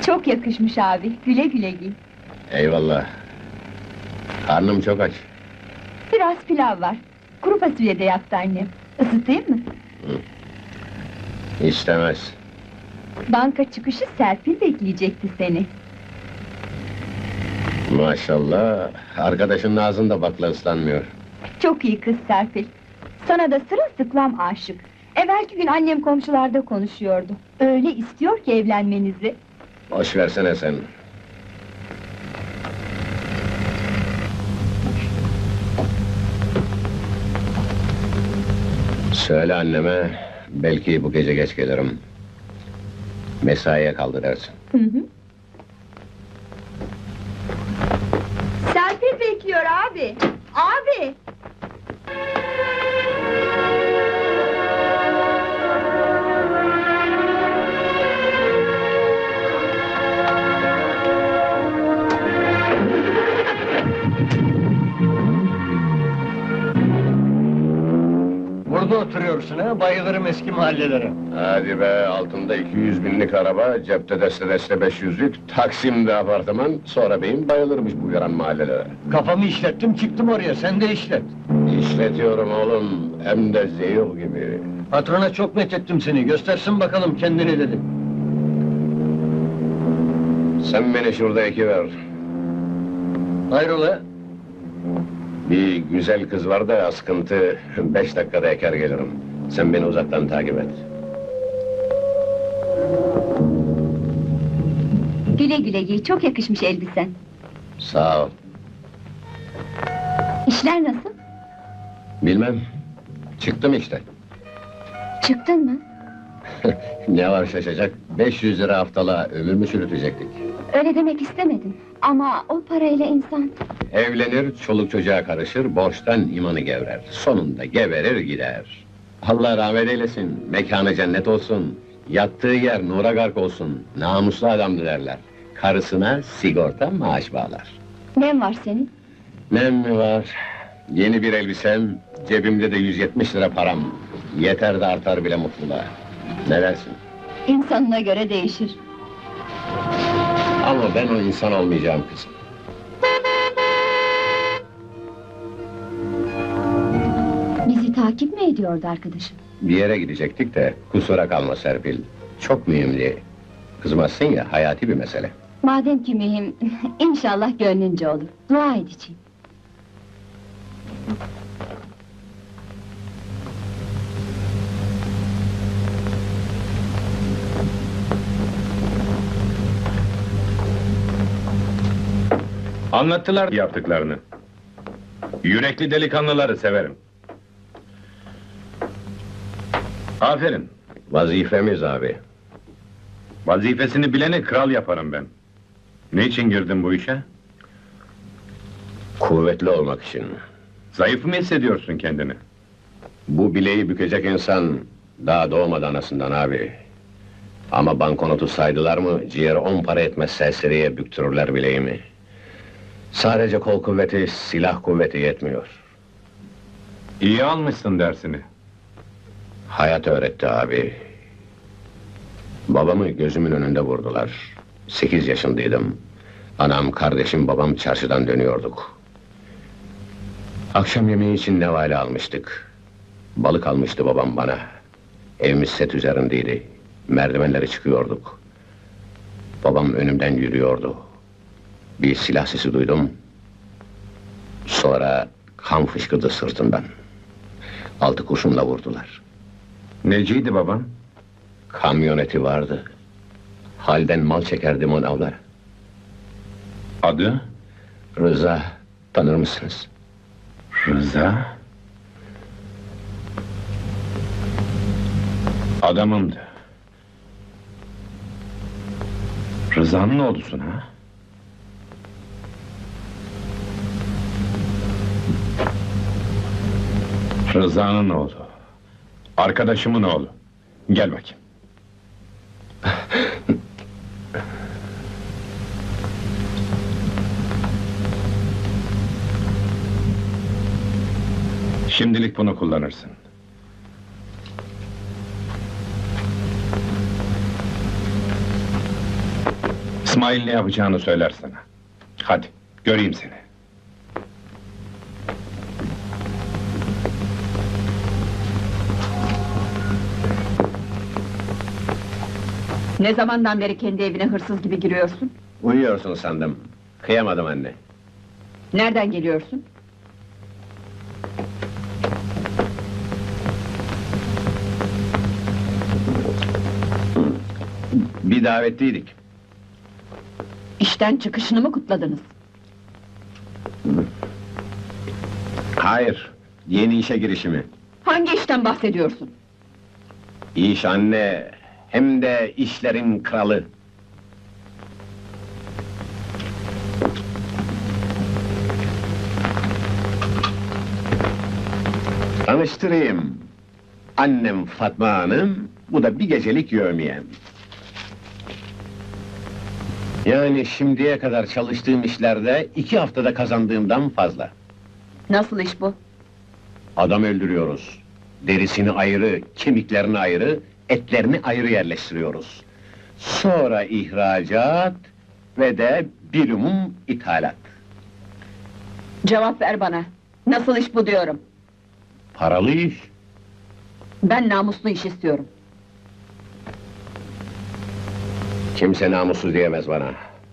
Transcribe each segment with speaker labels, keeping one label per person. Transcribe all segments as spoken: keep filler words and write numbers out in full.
Speaker 1: Çok yakışmış abi, güle güle giy.
Speaker 2: Eyvallah. Karnım çok aç.
Speaker 1: Biraz pilav var. Kuru fasulye de yaptı annem. Isıtayım mı?
Speaker 2: İstemez.
Speaker 1: Banka çıkışı Serpil bekleyecekti seni.
Speaker 2: Maşallah, arkadaşının ağzında bakla ıslanmıyor.
Speaker 1: Çok iyi kız Serpil. Sana da sırılsıklam aşık. Evvelki gün annem komşularda konuşuyordu. Öyle istiyor ki evlenmenizi.
Speaker 2: Boş versene sen. Söyle anneme, belki bu gece geç gelirim. Mesaiye kaldı dersin.
Speaker 1: Hı hı. Serpil bekliyor abi. Abi!
Speaker 3: Burada oturuyorsun ha, bayılırım eski mahallelere.
Speaker 2: Hadi be, altında iki yüz binlik araba, cepte deste deste beş yüzlük, Taksim'de apartman, sonra beyim bayılırmış bu yaran mahallelere.
Speaker 3: Kafamı işlettim, çıktım oraya, sen de işlet.
Speaker 2: İşletiyorum oğlum, hem de zeyil gibi.
Speaker 3: Patrona çok methettim seni, göstersin bakalım kendini dedim.
Speaker 2: Sen beni şurada ekiver.
Speaker 3: Hayrola?
Speaker 2: Bir güzel kız var da askıntı, beş dakikada eker gelirim. Sen beni uzaktan takip et.
Speaker 1: Güle güle giy, çok yakışmış elbisen.
Speaker 2: Sağ ol.
Speaker 1: İşler nasıl?
Speaker 2: Bilmem, çıktım işte.
Speaker 1: Çıktın mı?
Speaker 2: Ne var şaşacak? beş yüz lira haftalığa ömür mü çürütecektik?
Speaker 1: Öyle demek istemedim. Ama o parayla insan...
Speaker 2: Evlenir, çoluk çocuğa karışır, borçtan imanı gevrer. Sonunda geberir gider. Allah rahmet eylesin, mekanı cennet olsun. Yattığı yer nura gark olsun. Namuslu adamdı derler. Karısına sigorta maaş bağlar.
Speaker 1: Nem var senin?
Speaker 2: Nem mi var? Yeni bir elbisem, cebimde de yüz yetmiş lira param. Yeter de artar bile mutluluğa. Ne dersin?
Speaker 1: İnsanına göre değişir.
Speaker 2: Ama ben o insan olmayacağım kızım.
Speaker 1: Bizi takip mi ediyordu arkadaşım?
Speaker 2: Bir yere gidecektik de, kusura kalma Serpil. Çok mühimdi. Kızmazsın ya, hayati bir mesele.
Speaker 1: Madem ki mühim, inşallah gönlünce olur. Dua edeceğim.
Speaker 4: Anlattılar yaptıklarını. Yürekli delikanlıları severim. Aferin.
Speaker 2: Vazifemiz abi.
Speaker 4: Vazifesini bileni kral yaparım ben. Niçin girdin bu işe?
Speaker 2: Kuvvetli olmak için.
Speaker 4: Zayıf mı hissediyorsun kendini?
Speaker 2: Bu bileği bükecek insan, daha doğmadı anasından abi. Ama bankonotu saydılar mı, ciğer on para etmez serseriye büktürürler bileğimi. Sadece kol kuvveti, silah kuvveti yetmiyor.
Speaker 4: İyi almışsın dersini.
Speaker 2: Hayat öğretti abi. Babamı gözümün önünde vurdular. Sekiz yaşındaydım. Anam, kardeşim, babam çarşıdan dönüyorduk. Akşam yemeği için nevale almıştık. Balık almıştı babam bana. Evimiz set üzerindeydi. Merdivenleri çıkıyorduk. Babam önümden yürüyordu. Bir silah sesi duydum. Sonra kan fışkırdı sırtından. Altı kurşunla vurdular.
Speaker 4: Neciydi baban?
Speaker 2: Kamyoneti vardı. Halden mal çekerdi manavlar.
Speaker 4: Adı?
Speaker 2: Rıza, tanır mısınız?
Speaker 4: Rıza? Adamımdı. Rıza'nın oğlusun ha? Rıza'nın oğlu. Arkadaşımın oğlu. Gel bakayım. Şimdilik bunu kullanırsın. İsmail ne yapacağını söyler sana. Hadi, göreyim seni.
Speaker 5: Ne zamandan beri kendi evine hırsız gibi giriyorsun?
Speaker 2: Uyuyorsun sandım. Kıyamadım anne.
Speaker 5: Nereden geliyorsun?
Speaker 2: Bir davetliydik.
Speaker 5: İşten çıkışını mı kutladınız?
Speaker 2: Hayır, yeni işe girişimi.
Speaker 5: Hangi işten bahsediyorsun?
Speaker 2: İş anne, hem de işlerin kralı. Tanıştırayım. Annem Fatma Hanım, bu da bir gecelik yevmiyem. Yani şimdiye kadar çalıştığım işlerde iki haftada kazandığımdan fazla.
Speaker 5: Nasıl iş bu?
Speaker 2: Adam öldürüyoruz. Derisini ayrı, kemiklerini ayrı, etlerini ayrı yerleştiriyoruz. Sonra ihracat ve de bir umum ithalat.
Speaker 5: Cevap ver bana. Nasıl iş bu diyorum.
Speaker 2: Paralı iş.
Speaker 5: Ben namuslu iş istiyorum.
Speaker 2: Kimse namussuz diyemez bana.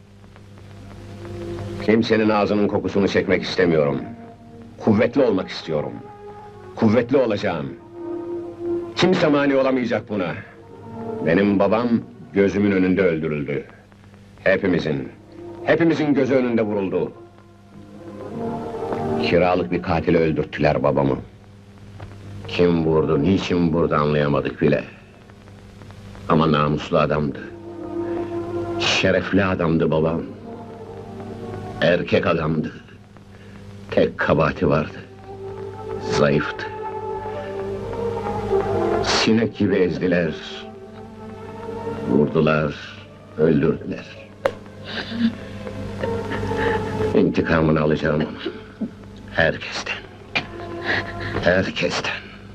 Speaker 2: Kimsenin ağzının kokusunu çekmek istemiyorum. Kuvvetli olmak istiyorum. Kuvvetli olacağım. Kimse mani olamayacak buna. Benim babam gözümün önünde öldürüldü. Hepimizin, hepimizin gözü önünde vuruldu. Kiralık bir katile öldürttüler babamı. Kim vurdu, niçin vurdu anlayamadık bile. Ama namuslu adamdı. Şerefli adamdı babam. Erkek adamdı. Tek kabahati vardı. Zayıftı. Sinek gibi ezdiler. Vurdular, öldürdüler. İntikamını alacağım onun. Herkesten. Herkesten.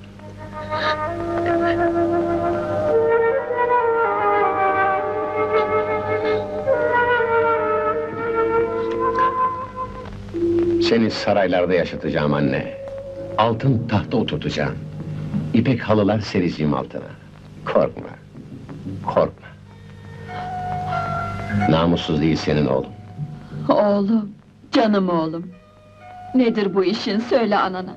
Speaker 2: Seni saraylarda yaşatacağım anne. Altın tahta oturtacağım. İpek halılar sereceğim altına. Korkma. Korkma. Namussuz değil senin oğlum.
Speaker 5: Oğlum, canım oğlum. Nedir bu işin, söyle anana.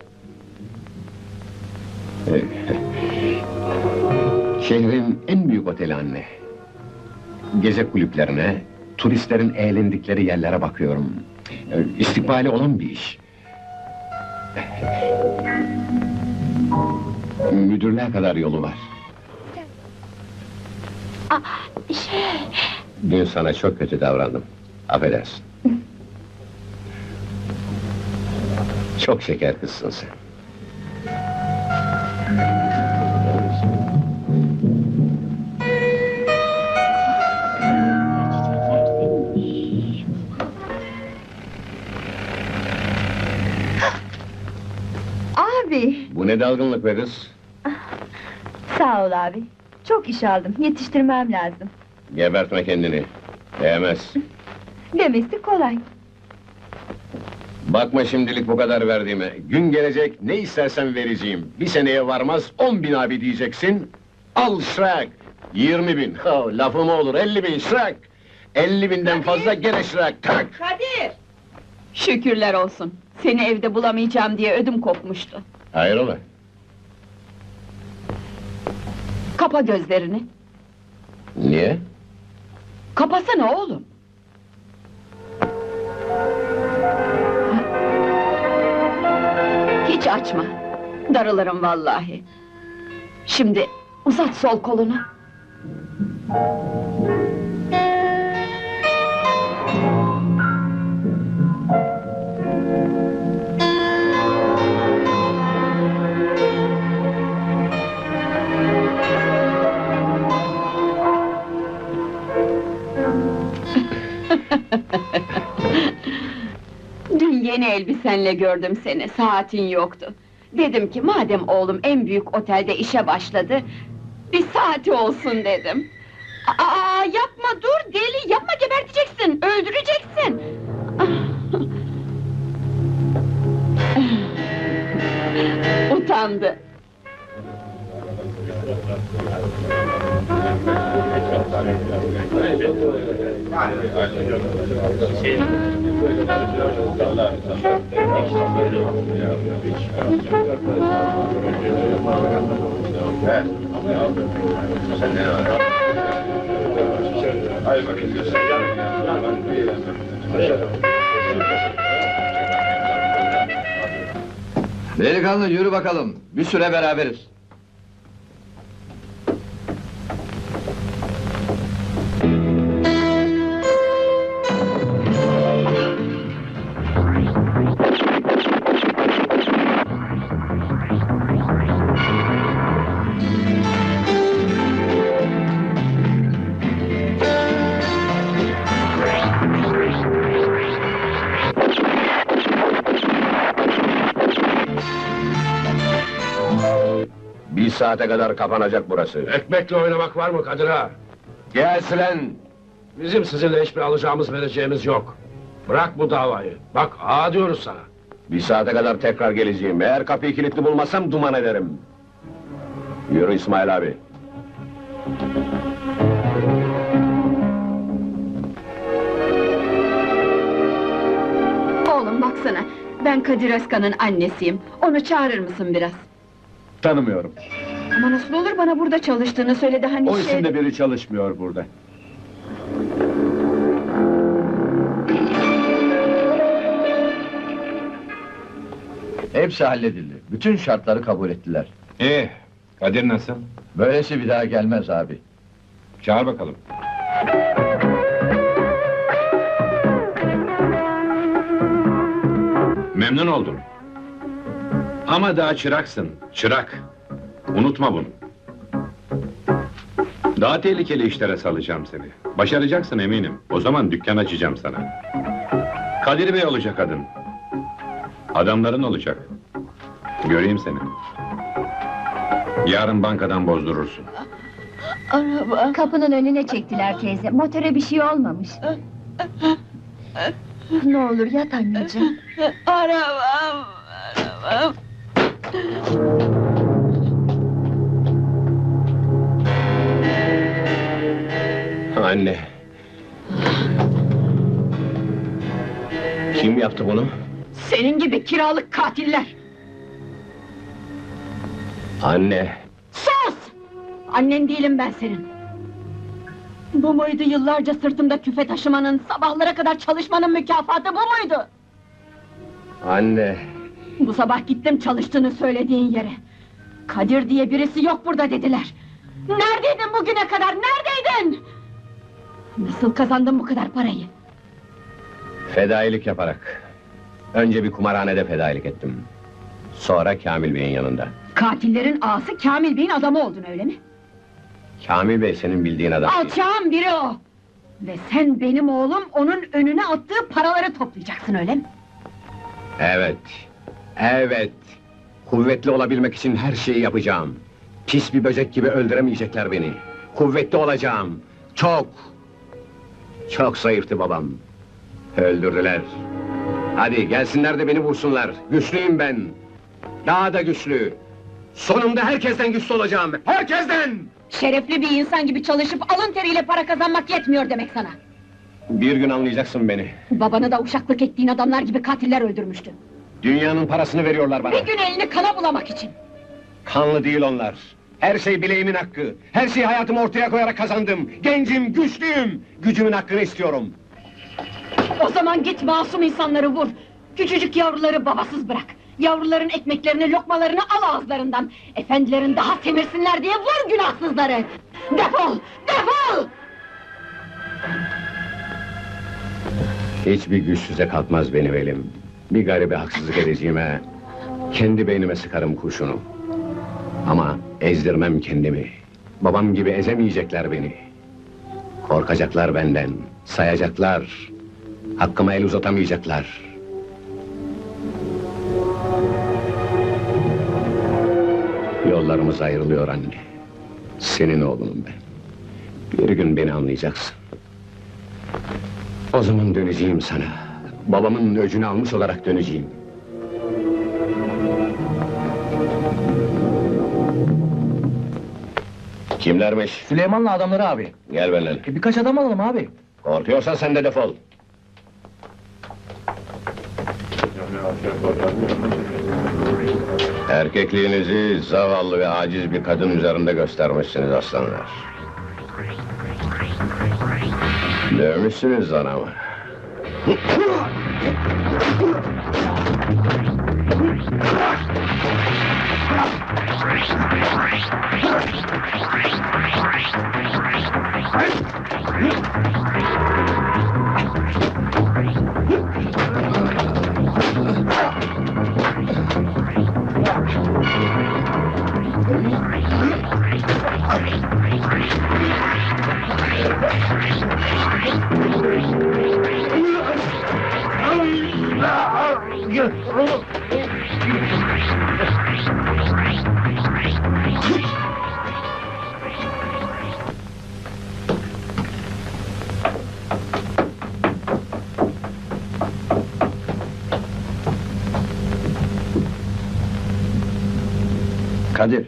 Speaker 2: Şehrin en büyük oteli anne. Gece kulüplerine, turistlerin eğlendikleri yerlere bakıyorum. İstikbali olan bir iş. Müdürlüğe kadar yolu var.
Speaker 1: Şey...
Speaker 2: Dün sana çok kötü davrandım. Affedersin. Çok şeker kızsın sen.
Speaker 1: Abi!
Speaker 2: Bu ne dalgınlık be kız?
Speaker 1: Sağ ol abi. Çok iş aldım, yetiştirmem lazım.
Speaker 2: Gebertme kendini. Değmez.
Speaker 1: Demesi kolay.
Speaker 2: Bakma şimdilik bu kadar verdiğime. Gün gelecek, ne istersen vereceğim. Bir seneye varmaz, on bin abi diyeceksin. Al şırak! Yirmi bin. Oh, lafım olur, elli bin şırak! Elli binden fazla gene şırak, tak!
Speaker 5: Kadir! Şükürler olsun. Seni evde bulamayacağım diye ödüm kopmuştu.
Speaker 2: Hayrola?
Speaker 5: Kapa gözlerini.
Speaker 2: Niye?
Speaker 5: Kapasana oğlum. Hiç açma. Darılırım vallahi. Şimdi uzat sol kolunu. Dün yeni elbisenle gördüm seni, saatin yoktu. Dedim ki, madem oğlum en büyük otelde işe başladı, bir saati olsun dedim. Aa, yapma dur deli, yapma öldüreceksin! Utandı.
Speaker 4: Hayır bakayım.
Speaker 3: Delikanlı yürü bakalım, bir süre beraberiz.
Speaker 2: Bir saate kadar kapanacak burası.
Speaker 6: Ekmekle oynamak var mı Kadir ağa?
Speaker 2: Gelsin lan!
Speaker 6: Bizim sizinle hiçbir alacağımız vereceğimiz yok. Bırak bu davayı. Bak ağa diyoruz sana.
Speaker 2: Bir saate kadar tekrar geleceğim. Eğer kapıyı kilitli bulmazsam duman ederim. Yürü İsmail abi.
Speaker 5: Oğlum baksana, ben Kadir Özkan'ın annesiyim. Onu çağırır mısın biraz?
Speaker 3: Tanımıyorum.
Speaker 5: Ama nasıl olur, bana burada çalıştığını söyledi hani
Speaker 3: O
Speaker 5: şey...
Speaker 3: isimde biri çalışmıyor burada. Hepsi halledildi. Bütün şartları kabul ettiler.
Speaker 4: İyi, Kadir nasıl?
Speaker 3: Böylesi bir daha gelmez abi.
Speaker 4: Çağır bakalım. Memnun oldum. Ama daha çıraksın, çırak. Unutma bunu. Daha tehlikeli işlere salacağım seni. Başaracaksın eminim. O zaman dükkan açacağım sana. Kadir Bey olacak adın. Adamların olacak. Göreyim seni. Yarın bankadan bozdurursun.
Speaker 1: Araba. Kapının önüne çektiler teyze. Motora bir şey olmamış. Ne olur yat anneciğim.
Speaker 5: Arabam, arabam.
Speaker 2: Anne. Kim yaptı bunu?
Speaker 5: Senin gibi kiralık katiller!
Speaker 2: Anne.
Speaker 5: Sus! Annen değilim ben senin! Bu muydu yıllarca sırtımda küfe taşımanın, sabahlara kadar çalışmanın mükafatı bu muydu?
Speaker 2: Anne.
Speaker 5: Bu sabah gittim çalıştığını söylediğin yere. Kadir diye birisi yok burada dediler. Neredeydin bugüne kadar, neredeydin? Nasıl kazandın bu kadar parayı?
Speaker 2: Fedailik yaparak. Önce bir kumarhanede fedailik ettim. Sonra Kamil Bey'in yanında.
Speaker 5: Katillerin ağası Kamil Bey'in adamı oldun öyle mi?
Speaker 2: Kamil Bey senin bildiğin adam değil.
Speaker 5: Alçağın biri o! Ve sen benim oğlum, onun önüne attığı paraları toplayacaksın öyle mi?
Speaker 2: Evet. Evet. Kuvvetli olabilmek için her şeyi yapacağım. Pis bir böcek gibi öldüremeyecekler beni. Kuvvetli olacağım. Çok. Çok zayıftı babam. Öldürdüler. Hadi gelsinler de beni vursunlar. Güçlüyüm ben. Daha da güçlü. Sonunda herkesten güçlü olacağım. Herkesten!
Speaker 5: Şerefli bir insan gibi çalışıp alın teriyle para kazanmak yetmiyor demek sana.
Speaker 2: Bir gün anlayacaksın beni.
Speaker 5: Babanı da uşaklık ettiğin adamlar gibi katiller öldürmüştü.
Speaker 2: Dünyanın parasını veriyorlar bana.
Speaker 5: Bir gün elini kana bulamak için.
Speaker 2: Kanlı değil onlar. Her şey bileğimin hakkı. Her şeyi hayatımı ortaya koyarak kazandım. Gencim, güçlüyüm. Gücümün hakkını istiyorum.
Speaker 5: O zaman git masum insanları vur. Küçücük yavruları babasız bırak. Yavruların ekmeklerini, lokmalarını al ağızlarından. Efendilerin daha semirsinler diye vur günahsızları. Defol, defol!
Speaker 2: Hiçbir güçsüze kalkmaz benim elim. Bir garibe haksızlık edeceğime... kendi beynime sıkarım kurşunu. Ama ezdirmem kendimi. Babam gibi ezemeyecekler beni. Korkacaklar benden, sayacaklar. Hakkıma el uzatamayacaklar. Yollarımız ayrılıyor anne. Senin oğlunum ben. Bir gün beni anlayacaksın. O zaman döneceğim sana. Babamın öcünü almış olarak döneceğim. Kimlermiş?
Speaker 3: Süleyman'la adamları abi.
Speaker 2: Gel benimle.
Speaker 3: E, birkaç adam alalım abi.
Speaker 2: Korkuyorsan sen de defol. Erkekliğinizi zavallı ve aciz bir kadın üzerinde göstermişsiniz aslanlar. Dövmüşsünüz anamı.
Speaker 3: Kadir.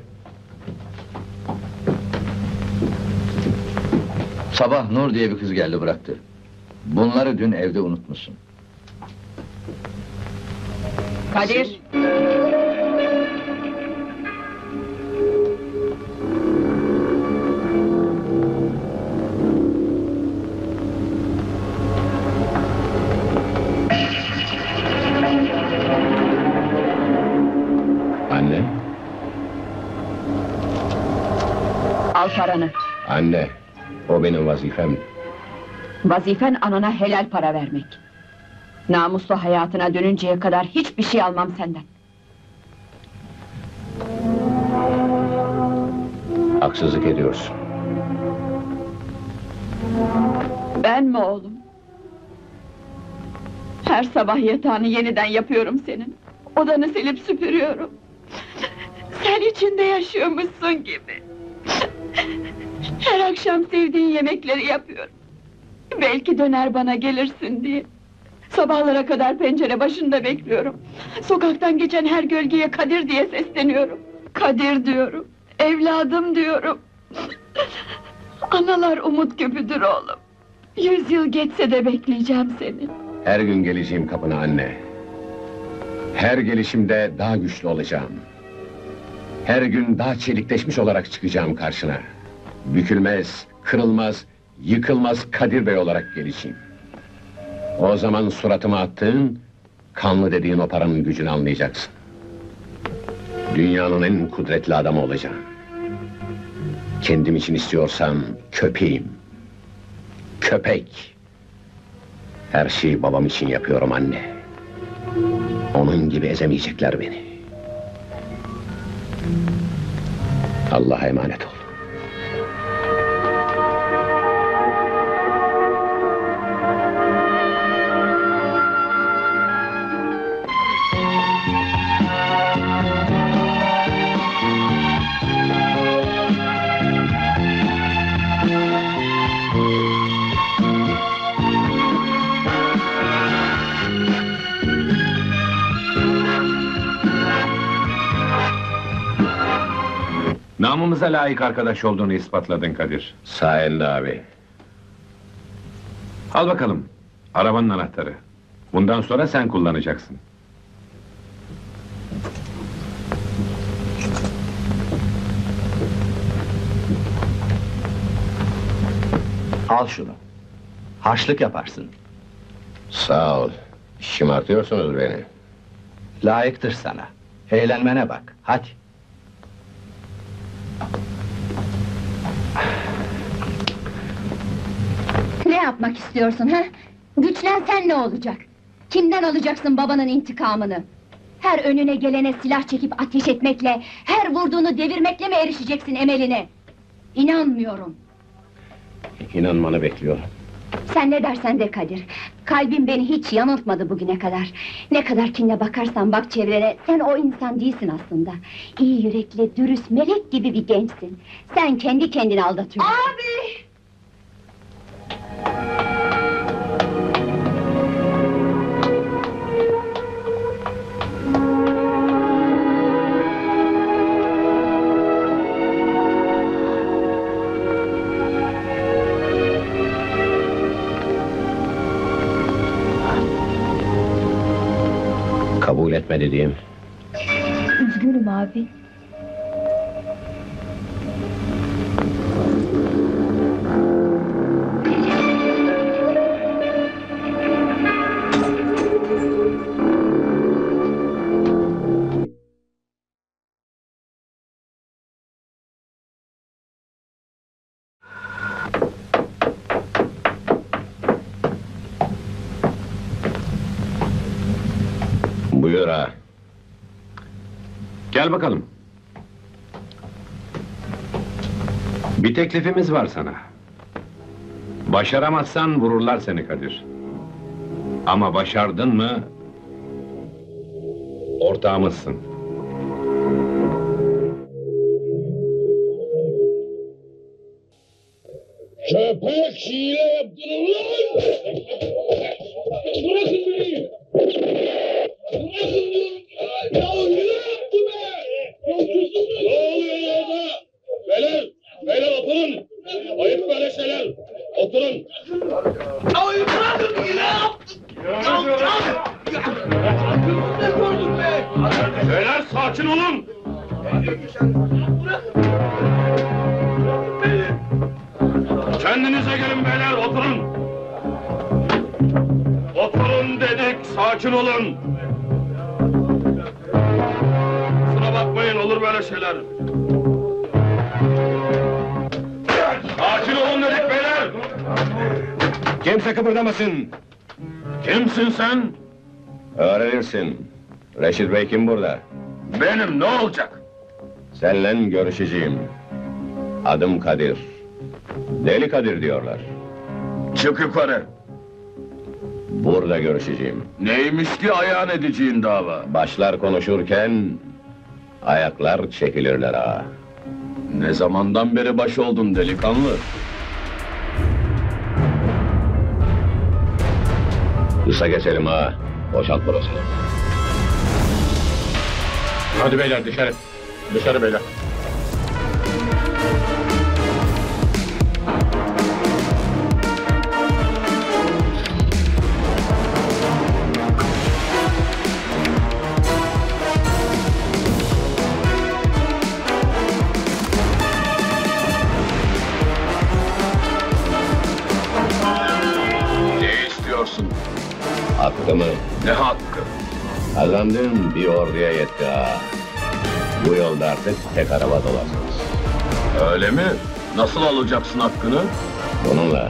Speaker 3: Sabah Nur diye bir kız geldi bıraktı. Bunları dün evde unutmuşsun.
Speaker 5: Kadir!
Speaker 2: Anne,
Speaker 5: Al paranı.
Speaker 2: anne. O benim vazifem.
Speaker 5: Vazifen anana helal para vermek. Namuslu hayatına dönünceye kadar hiçbir şey almam senden.
Speaker 2: Haksızlık ediyorsun.
Speaker 5: Ben mi oğlum? Her sabah yatağını yeniden yapıyorum senin. Odanı silip süpürüyorum. Sen içinde yaşıyormuşsun gibi. Her akşam sevdiğin yemekleri yapıyorum. Belki döner bana gelirsin diye. Sabahlara kadar pencere başında bekliyorum. Sokaktan geçen her gölgeye Kadir diye sesleniyorum. Kadir diyorum, evladım diyorum. Analar umut küpüdür oğlum. Yüz yıl geçse de bekleyeceğim seni.
Speaker 2: Her gün geleceğim kapına anne. Her gelişimde daha güçlü olacağım. Her gün daha çelikleşmiş olarak çıkacağım karşına. Bükülmez, kırılmaz, yıkılmaz Kadir Bey olarak geleceğim. O zaman suratıma attığın, kanlı dediğin o paranın gücünü anlayacaksın. Dünyanın en kudretli adamı olacağım. Kendim için istiyorsam köpeğim. Köpek. Her şeyi babam için yapıyorum anne. Onun gibi ezemeyecekler beni. Allah'a emanet ol.
Speaker 4: Namımıza layık arkadaş olduğunu ispatladın Kadir.
Speaker 2: Sayende abi.
Speaker 4: Al bakalım, arabanın anahtarı. Bundan sonra sen kullanacaksın.
Speaker 3: Al şunu. Harçlık yaparsın.
Speaker 2: Sağ ol. Şımartıyorsunuz beni.
Speaker 3: Layıktır sana. Eğlenmene bak. Hadi.
Speaker 1: Ne yapmak istiyorsun ha? Güçlensen ne olacak? Kimden alacaksın babanın intikamını? Her önüne gelene silah çekip ateş etmekle, her vurduğunu devirmekle mi erişeceksin emeline? İnanmıyorum.
Speaker 2: İnanmanı bekliyorum.
Speaker 1: Sen ne dersen de Kadir. Kalbim beni hiç yanıltmadı bugüne kadar. Ne kadar kinle bakarsan bak çevrene, sen o insan değilsin aslında. İyi yürekli, dürüst, melek gibi bir gençsin. Sen kendi kendini aldatıyorsun.
Speaker 5: Abi!
Speaker 2: gitmedi diyeyim.
Speaker 1: Üzgünüm abi.
Speaker 2: Buyur ağa.
Speaker 4: Gel bakalım. Bir teklifimiz var sana. Başaramazsan vururlar seni Kadir. Ama başardın mı... ortağımızsın.
Speaker 7: Köpek hile yaptın ulan! Bırakın beni! Bırakın diyorum! Ya hile yaptı be! Yolsuzluk! Ne oluyor orada? Beyler! Beyler oturun! Ayıp böyle şeyler! Oturun! Ay bırakın hile yaptın! Ya ne gördün be? Beyler sakin olun! Kendinize gelin beyler, oturun! Oturun dedik, sakin olun! Kusura bakmayın, olur böyle şeyler! Sakin olun dedik beyler!
Speaker 2: Kimse kıpırdamasın!
Speaker 7: Kimsin sen?
Speaker 2: Öğrenirsin. Reşit Bey kim burada?
Speaker 7: Benim, ne olacak?
Speaker 2: Seninle görüşeceğim. Adım Kadir. Deli Kadir diyorlar.
Speaker 7: Çık yukarı!
Speaker 2: Burada görüşeceğim.
Speaker 7: Neymiş ki ayağın edeceğin dava?
Speaker 2: Başlar konuşurken... ayaklar çekilirler ağa.
Speaker 7: Ne zamandan beri baş oldun delikanlı?
Speaker 2: Kısa geçelim ha. Boşalt burası.
Speaker 6: Hadi beyler dışarı. Dışarı beyler.
Speaker 7: Ne istiyorsun?
Speaker 2: Hakkımı
Speaker 7: Ne hakkı?
Speaker 2: kazandığım bir orduya yetti ha. Bu yolda artık tek araba dolaşırız.
Speaker 7: Öyle mi? Nasıl alacaksın hakkını?
Speaker 2: Bununla.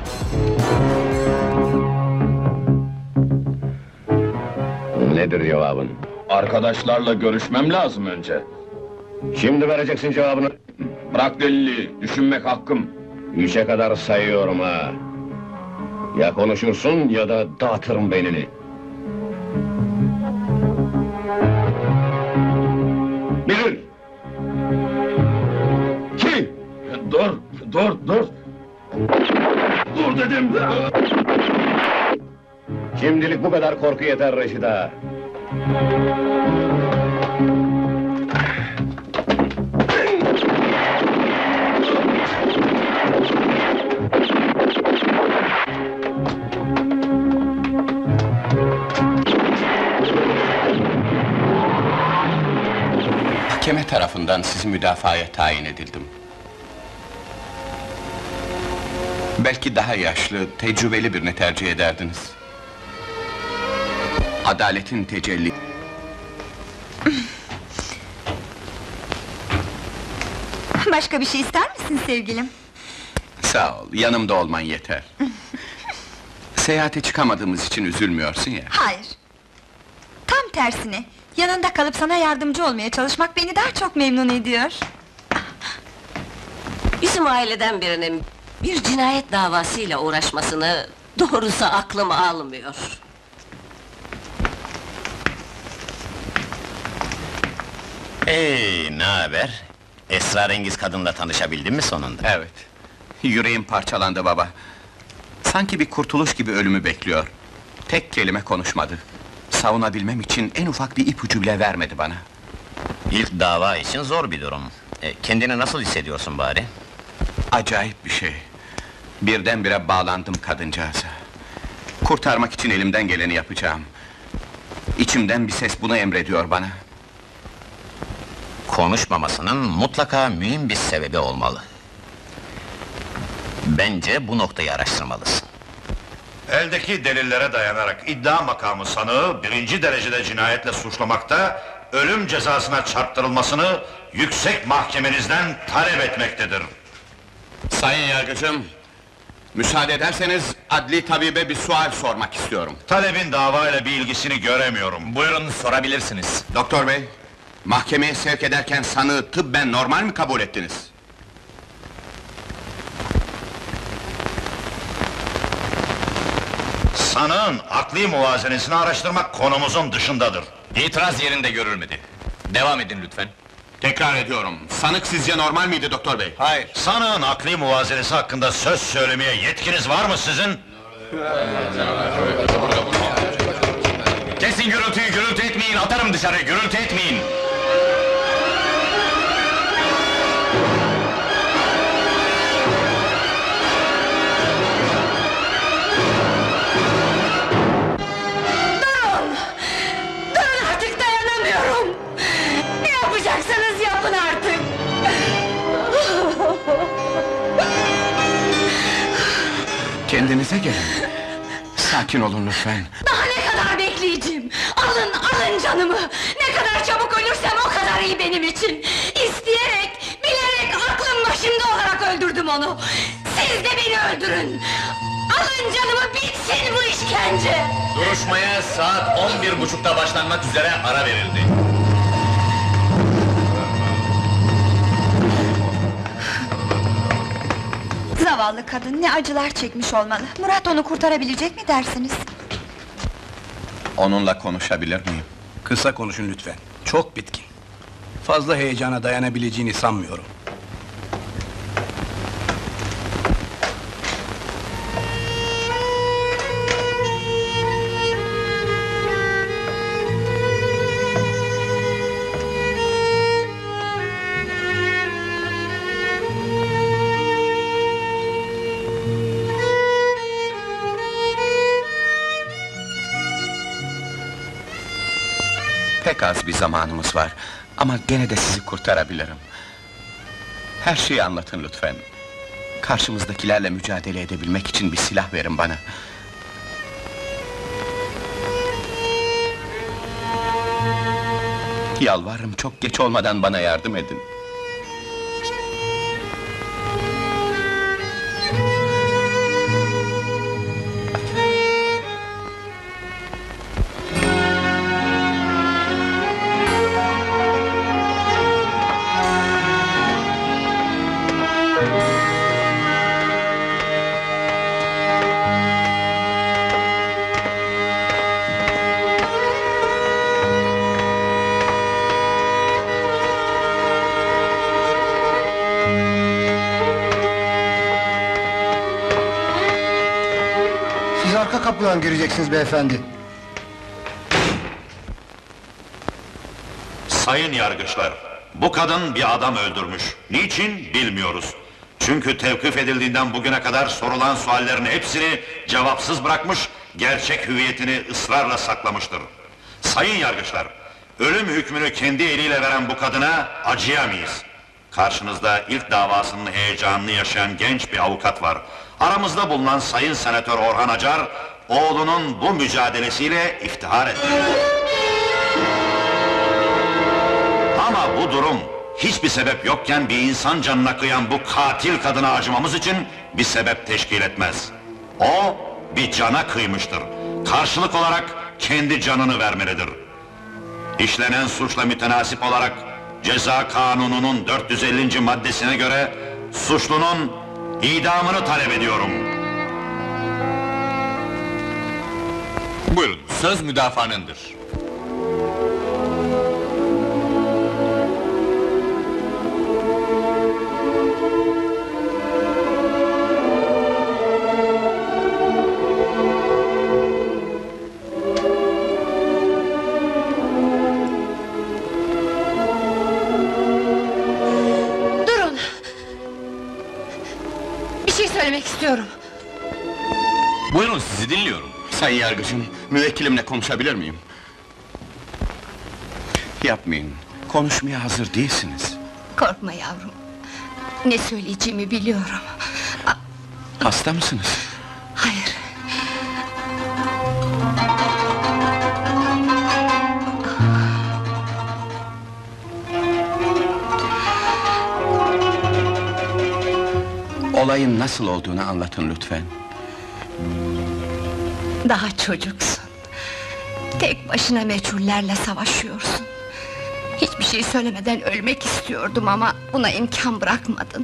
Speaker 2: Nedir cevabın?
Speaker 7: Arkadaşlarla görüşmem lazım önce.
Speaker 2: Şimdi vereceksin cevabını.
Speaker 7: Bırak deliliği, düşünmek hakkım.
Speaker 2: Üçe kadar sayıyorum ha. Ya konuşursun ya da dağıtırım beynini. Bir! İki!
Speaker 7: Dur, dur, dur! Dur dedim!
Speaker 2: Şimdilik bu kadar korku yeter Reşit ağa.
Speaker 8: Mahkeme tarafından sizi müdafaya tayin edildim. Belki daha yaşlı, tecrübeli birini tercih ederdiniz. Adaletin tecelli...
Speaker 9: Başka bir şey ister misin sevgilim?
Speaker 8: Sağ ol, yanımda olman yeter. Seyahate çıkamadığımız için üzülmüyorsun ya.
Speaker 9: Hayır. Tam tersine, yanında kalıp sana yardımcı olmaya çalışmak beni daha çok memnun ediyor.
Speaker 10: Bizim aileden birinin bir cinayet davasıyla uğraşmasını doğrusu aklım almıyor.
Speaker 11: Ee, ne haber? Esrarengiz kadınla tanışabildin mi sonunda?
Speaker 8: Evet. Yüreğim parçalandı baba. Sanki bir kurtuluş gibi ölümü bekliyor. Tek kelime konuşmadı. Savunabilmem için en ufak bir ipucu bile vermedi bana.
Speaker 11: İlk dava için zor bir durum. E, kendini nasıl hissediyorsun bari?
Speaker 8: Acayip bir şey. Birdenbire bağlandım kadıncağıza. Kurtarmak için elimden geleni yapacağım. İçim İçimden bir ses bunu emrediyor bana.
Speaker 11: Konuşmamasının mutlaka mühim bir sebebi olmalı. Bence bu noktayı araştırmalısın.
Speaker 12: Eldeki delillere dayanarak iddia makamı sanığı birinci derecede cinayetle suçlamakta, ölüm cezasına çarptırılmasını yüksek mahkemenizden talep etmektedir.
Speaker 8: Sayın yargıcım, müsaade ederseniz adli tabibe bir sual sormak istiyorum.
Speaker 12: Talebin davayla bir ilgisini göremiyorum.
Speaker 11: Buyurun, sorabilirsiniz.
Speaker 8: Doktor bey, mahkemeye sevk ederken sanığı tıbben normal mi kabul ettiniz?
Speaker 12: Sanığın akli muvazenesini araştırmak konumuzun dışındadır.
Speaker 11: İtiraz yerinde görülmedi. Devam edin lütfen.
Speaker 8: Tekrar ediyorum, sanık sizce normal miydi doktor bey?
Speaker 11: Hayır.
Speaker 12: Sanığın akli muvazenesi hakkında söz söylemeye yetkiniz var mı sizin?
Speaker 11: Kesin gürültüyü, gürültü etmeyin, atarım dışarı, gürültü etmeyin!
Speaker 9: Durun! Durun artık, dayanamıyorum! Ne yapacaksanız yapın artık!
Speaker 8: Kendinize gelin. Sakin olun lütfen.
Speaker 9: Daha ne kadar bekleyeceğim? Alın, alın canımı! Ne kadar çabuk ölürsem o kadar iyi benim için! İsteyerek, bilerek, aklım başımda olarak öldürdüm onu! Siz de beni öldürün! Alın canımı, bitsin bu işkence!
Speaker 11: Duruşmaya saat on bir buçukta başlanmak üzere ara verildi.
Speaker 9: Zavallı kadın ne acılar çekmiş olmalı! Murat onu kurtarabilecek mi dersiniz?
Speaker 8: Onunla konuşabilir miyim?
Speaker 13: Kısa konuşun lütfen. Çok bitkin. Fazla heyecana dayanabileceğini sanmıyorum.
Speaker 8: Pek az bir zamanımız var, ama gene de sizi kurtarabilirim. Her şeyi anlatın lütfen. Karşımızdakilerle mücadele edebilmek için bir silah verin bana. Yalvarırım, çok geç olmadan bana yardım edin.
Speaker 14: Siz arka kapıdan gireceksiniz beyefendi.
Speaker 12: Sayın yargıçlar, bu kadın bir adam öldürmüş. Niçin bilmiyoruz. Çünkü tevkif edildiğinden bugüne kadar sorulan suallerin hepsini cevapsız bırakmış, gerçek hüviyetini ısrarla saklamıştır. Sayın yargıçlar, ölüm hükmünü kendi eliyle veren bu kadına acıyamayız. Karşınızda ilk davasının heyecanını yaşayan genç bir avukat var. Aramızda bulunan Sayın Senatör Orhan Acar, oğlunun bu mücadelesiyle iftihar etti. Ama bu durum, hiçbir sebep yokken bir insan canına kıyan bu katil kadına acımamız için bir sebep teşkil etmez. O, bir cana kıymıştır. Karşılık olarak kendi canını vermelidir. İşlenen suçla mütenasip olarak, Ceza Kanunu'nun dört yüz ellinci maddesine göre, suçlunun idamını talep ediyorum.
Speaker 11: Buyurun, söz müdafaanındır.
Speaker 9: Durun! Bir şey söylemek istiyorum.
Speaker 11: Buyurun, sizi dinliyorum.
Speaker 8: Sayın yargıcım, müvekkilimle konuşabilir miyim? Yapmayın, konuşmaya hazır değilsiniz.
Speaker 9: Korkma yavrum. Ne söyleyeceğimi biliyorum.
Speaker 8: Hasta mısınız?
Speaker 9: Hayır.
Speaker 8: Olayın nasıl olduğunu anlatın lütfen.
Speaker 9: Daha çocuksun. Tek başına meçhullerle savaşıyorsun. Hiçbir şey söylemeden ölmek istiyordum ama buna imkan bırakmadın.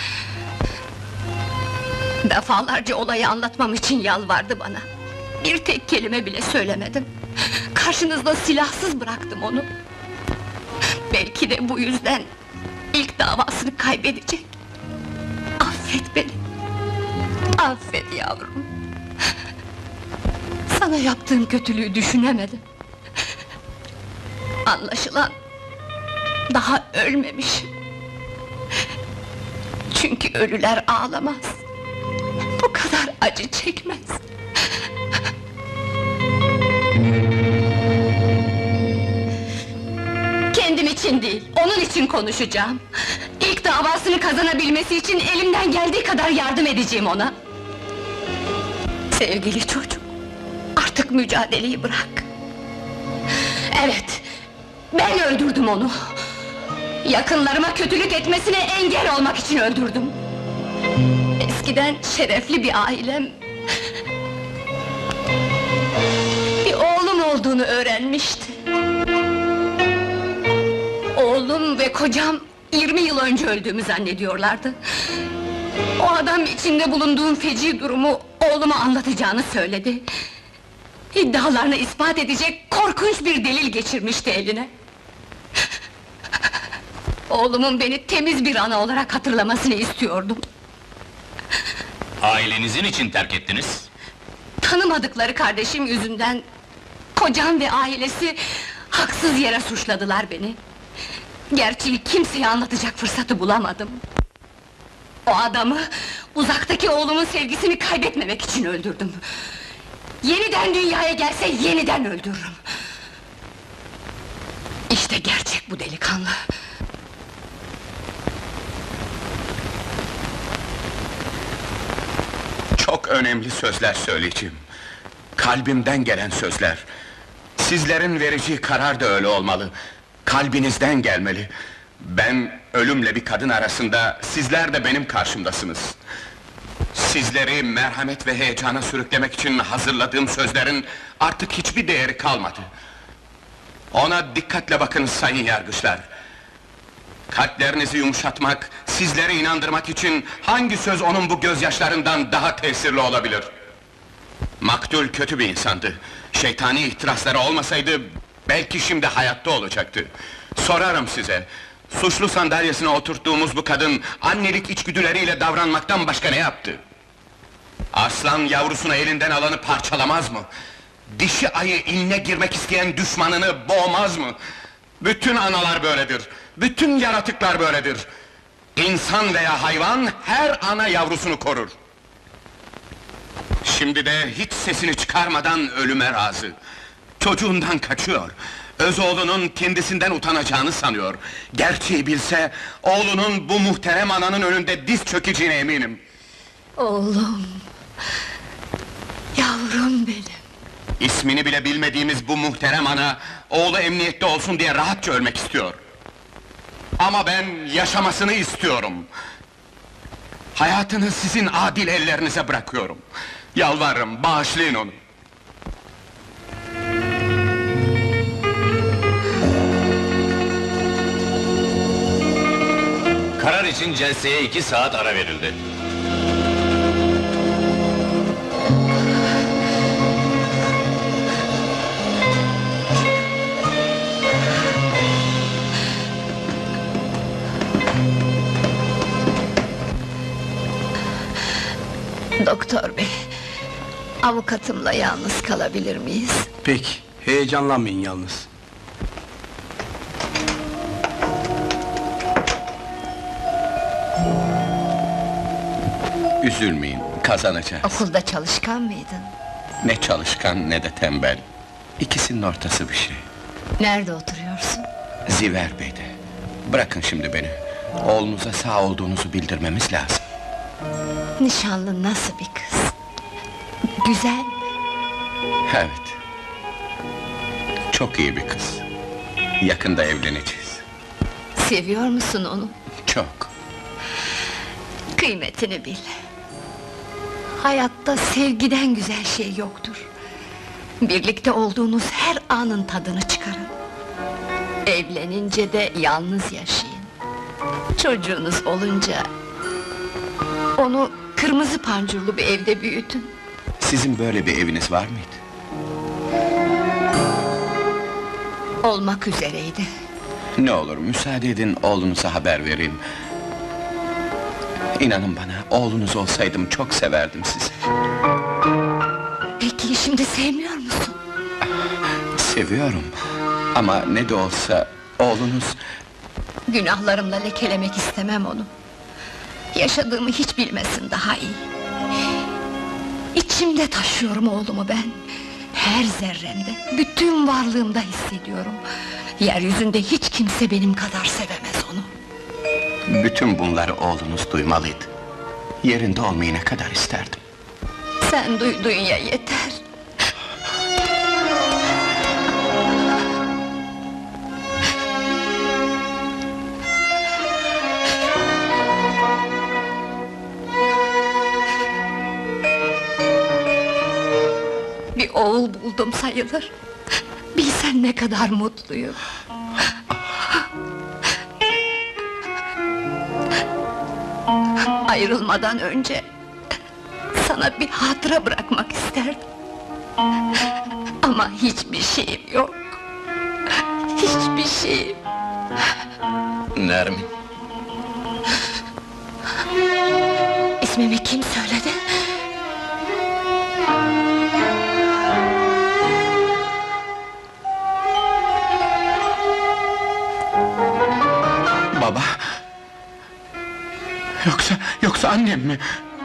Speaker 9: Defalarca olayı anlatmam için yalvardı bana. Bir tek kelime bile söylemedim. Karşınızda silahsız bıraktım onu. Belki de bu yüzden ilk davasını kaybedecek. Affet beni. Affet yavrum. Sana yaptığım kötülüğü düşünemedim. Anlaşılan daha ölmemişim. Çünkü ölüler ağlamaz. Bu kadar acı çekmez. Kendim için değil, onun için konuşacağım. İlk davasını kazanabilmesi için elimden geldiği kadar yardım edeceğim ona. Sevgili çocuk, artık mücadeleyi bırak. Evet, ben öldürdüm onu. Yakınlarıma kötülük etmesine engel olmak için öldürdüm. Eskiden şerefli bir ailem... bir oğlum olduğunu öğrenmişti. Oğlum ve kocam yirmi yıl önce öldüğümü zannediyorlardı. O adam içinde bulunduğum feci durumu oğluma anlatacağını söyledi. İddialarını ispat edecek korkunç bir delil geçirmişti eline. Oğlumun beni temiz bir ana olarak hatırlamasını istiyordum.
Speaker 11: Ailenizin için terk ettiniz?
Speaker 9: Tanımadıkları kardeşim yüzünden... kocam ve ailesi haksız yere suçladılar beni. Gerçeği kimseye anlatacak fırsatı bulamadım. O adamı, uzaktaki oğlumun sevgisini kaybetmemek için öldürdüm. Yeniden dünyaya gelse yeniden öldürürüm. İşte gerçek bu delikanlı.
Speaker 8: Çok önemli sözler söyleyeceğim. Kalbimden gelen sözler. Sizlerin vereceği karar da öyle olmalı. Kalbinizden gelmeli. Ben ölümle bir kadın arasında, sizler de benim karşımdasınız. Sizleri merhamet ve heyecana sürüklemek için hazırladığım sözlerin artık hiçbir değeri kalmadı. Ona dikkatle bakın sayın yargıçlar. Kalplerinizi yumuşatmak, sizleri inandırmak için hangi söz onun bu gözyaşlarından daha tesirli olabilir? Maktul kötü bir insandı. Şeytani ihtirasları olmasaydı belki şimdi hayatta olacaktı. Sorarım size, suçlu sandalyesine oturttuğumuz bu kadın annelik içgüdüleriyle davranmaktan başka ne yaptı? Aslan yavrusunu elinden alanı parçalamaz mı? Dişi ayı inine girmek isteyen düşmanını boğmaz mı? Bütün analar böyledir, bütün yaratıklar böyledir. İnsan veya hayvan her ana yavrusunu korur. Şimdi de hiç sesini çıkarmadan ölüme razı. Çocuğundan kaçıyor. Öz oğlunun kendisinden utanacağını sanıyor. Gerçeği bilse, oğlunun bu muhterem ananın önünde diz çökeceğine eminim.
Speaker 9: Oğlum... yavrum benim.
Speaker 8: İsmini bile bilmediğimiz bu muhterem ana, oğlu emniyette olsun diye rahatça ölmek istiyor. Ama ben yaşamasını istiyorum. Hayatını sizin adil ellerinize bırakıyorum. Yalvarırım, bağışlayın onu.
Speaker 11: Karar için celseye iki saat ara verildi.
Speaker 9: Doktor bey, avukatımla yalnız kalabilir miyiz?
Speaker 13: Peki, heyecanlanmayın yalnız.
Speaker 8: Üzülmeyin, kazanacağız.
Speaker 9: Okulda çalışkan mıydın?
Speaker 8: Ne çalışkan ne de tembel. İkisinin ortası bir şey.
Speaker 9: Nerede oturuyorsun?
Speaker 8: Ziver Bey de. Bırakın şimdi beni. Oğlunuza sağ olduğunuzu bildirmemiz lazım.
Speaker 9: Nişanlı nasıl bir kız? Güzel mi?
Speaker 8: Evet. Çok iyi bir kız. Yakında evleneceğiz.
Speaker 9: Seviyor musun onu?
Speaker 8: Çok.
Speaker 9: Kıymetini bil. Hayatta sevgiden güzel şey yoktur. Birlikte olduğunuz her anın tadını çıkarın. Evlenince de yalnız yaşayın. Çocuğunuz olunca... onu kırmızı pancurlu bir evde büyütün.
Speaker 8: Sizin böyle bir eviniz var mıydı?
Speaker 9: Olmak üzereydi.
Speaker 8: Ne olur müsaade edin oğlunuza haber vereyim. İnanın bana, oğlunuz olsaydım çok severdim sizi.
Speaker 9: Peki şimdi sevmiyor musun?
Speaker 8: Seviyorum. Ama ne de olsa oğlunuz...
Speaker 9: Günahlarımla lekelemek istemem onu. Yaşadığımı hiç bilmesin daha iyi. İçimde taşıyorum oğlumu ben. Her zerremde, bütün varlığımda hissediyorum. Yeryüzünde hiç kimse benim kadar sevemez onu.
Speaker 8: Bütün bunları oğlunuz duymalıydı. Yerinde olmayı ne kadar isterdim.
Speaker 9: Sen duydun ya yeter. Bir oğul buldum sayılır. Bilsen ne kadar mutluyum. Ayrılmadan önce sana bir hatıra bırakmak isterdim. Ama hiçbir şeyim yok. Hiçbir şeyim.
Speaker 8: Nermin.
Speaker 9: İsmimi kim söyledi?
Speaker 8: Baba. Yoksa, yoksa annem mi?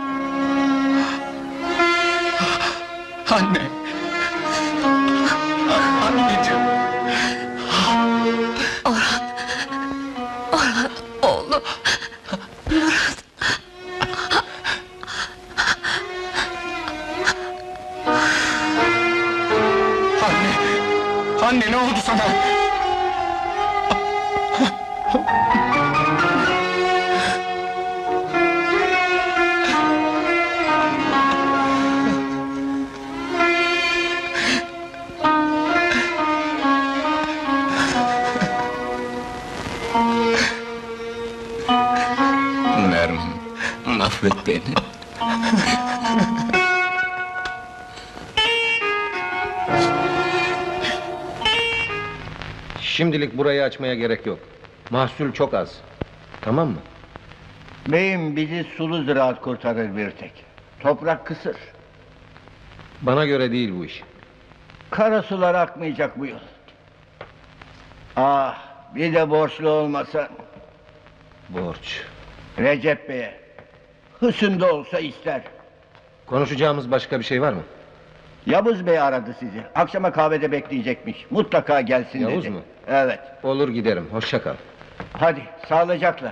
Speaker 8: Anne! A- Anneciğim!
Speaker 9: Orhan! Orhan, oğlum! Murat!
Speaker 8: Anne! Anne, ne oldu sana? Nermin, affet beni.
Speaker 3: Şimdilik burayı açmaya gerek yok. Mahsul çok az. Tamam mı?
Speaker 14: Beyim bizi sulu ziraat kurtarır bir tek. Toprak kısır.
Speaker 3: Bana göre değil bu iş.
Speaker 14: Kara sular akmayacak bu yıl. Ah, bir de borçlu olmasa.
Speaker 3: Borç.
Speaker 14: Recep Bey'e. Hısımda olsa ister.
Speaker 3: Konuşacağımız başka bir şey var mı?
Speaker 14: Yavuz Bey aradı sizi. Akşama kahvede bekleyecekmiş. Mutlaka gelsin dedi.
Speaker 3: Yavuz mu?
Speaker 14: Evet.
Speaker 3: Olur giderim, hoşça kal.
Speaker 14: Hadi, sağlıcakla.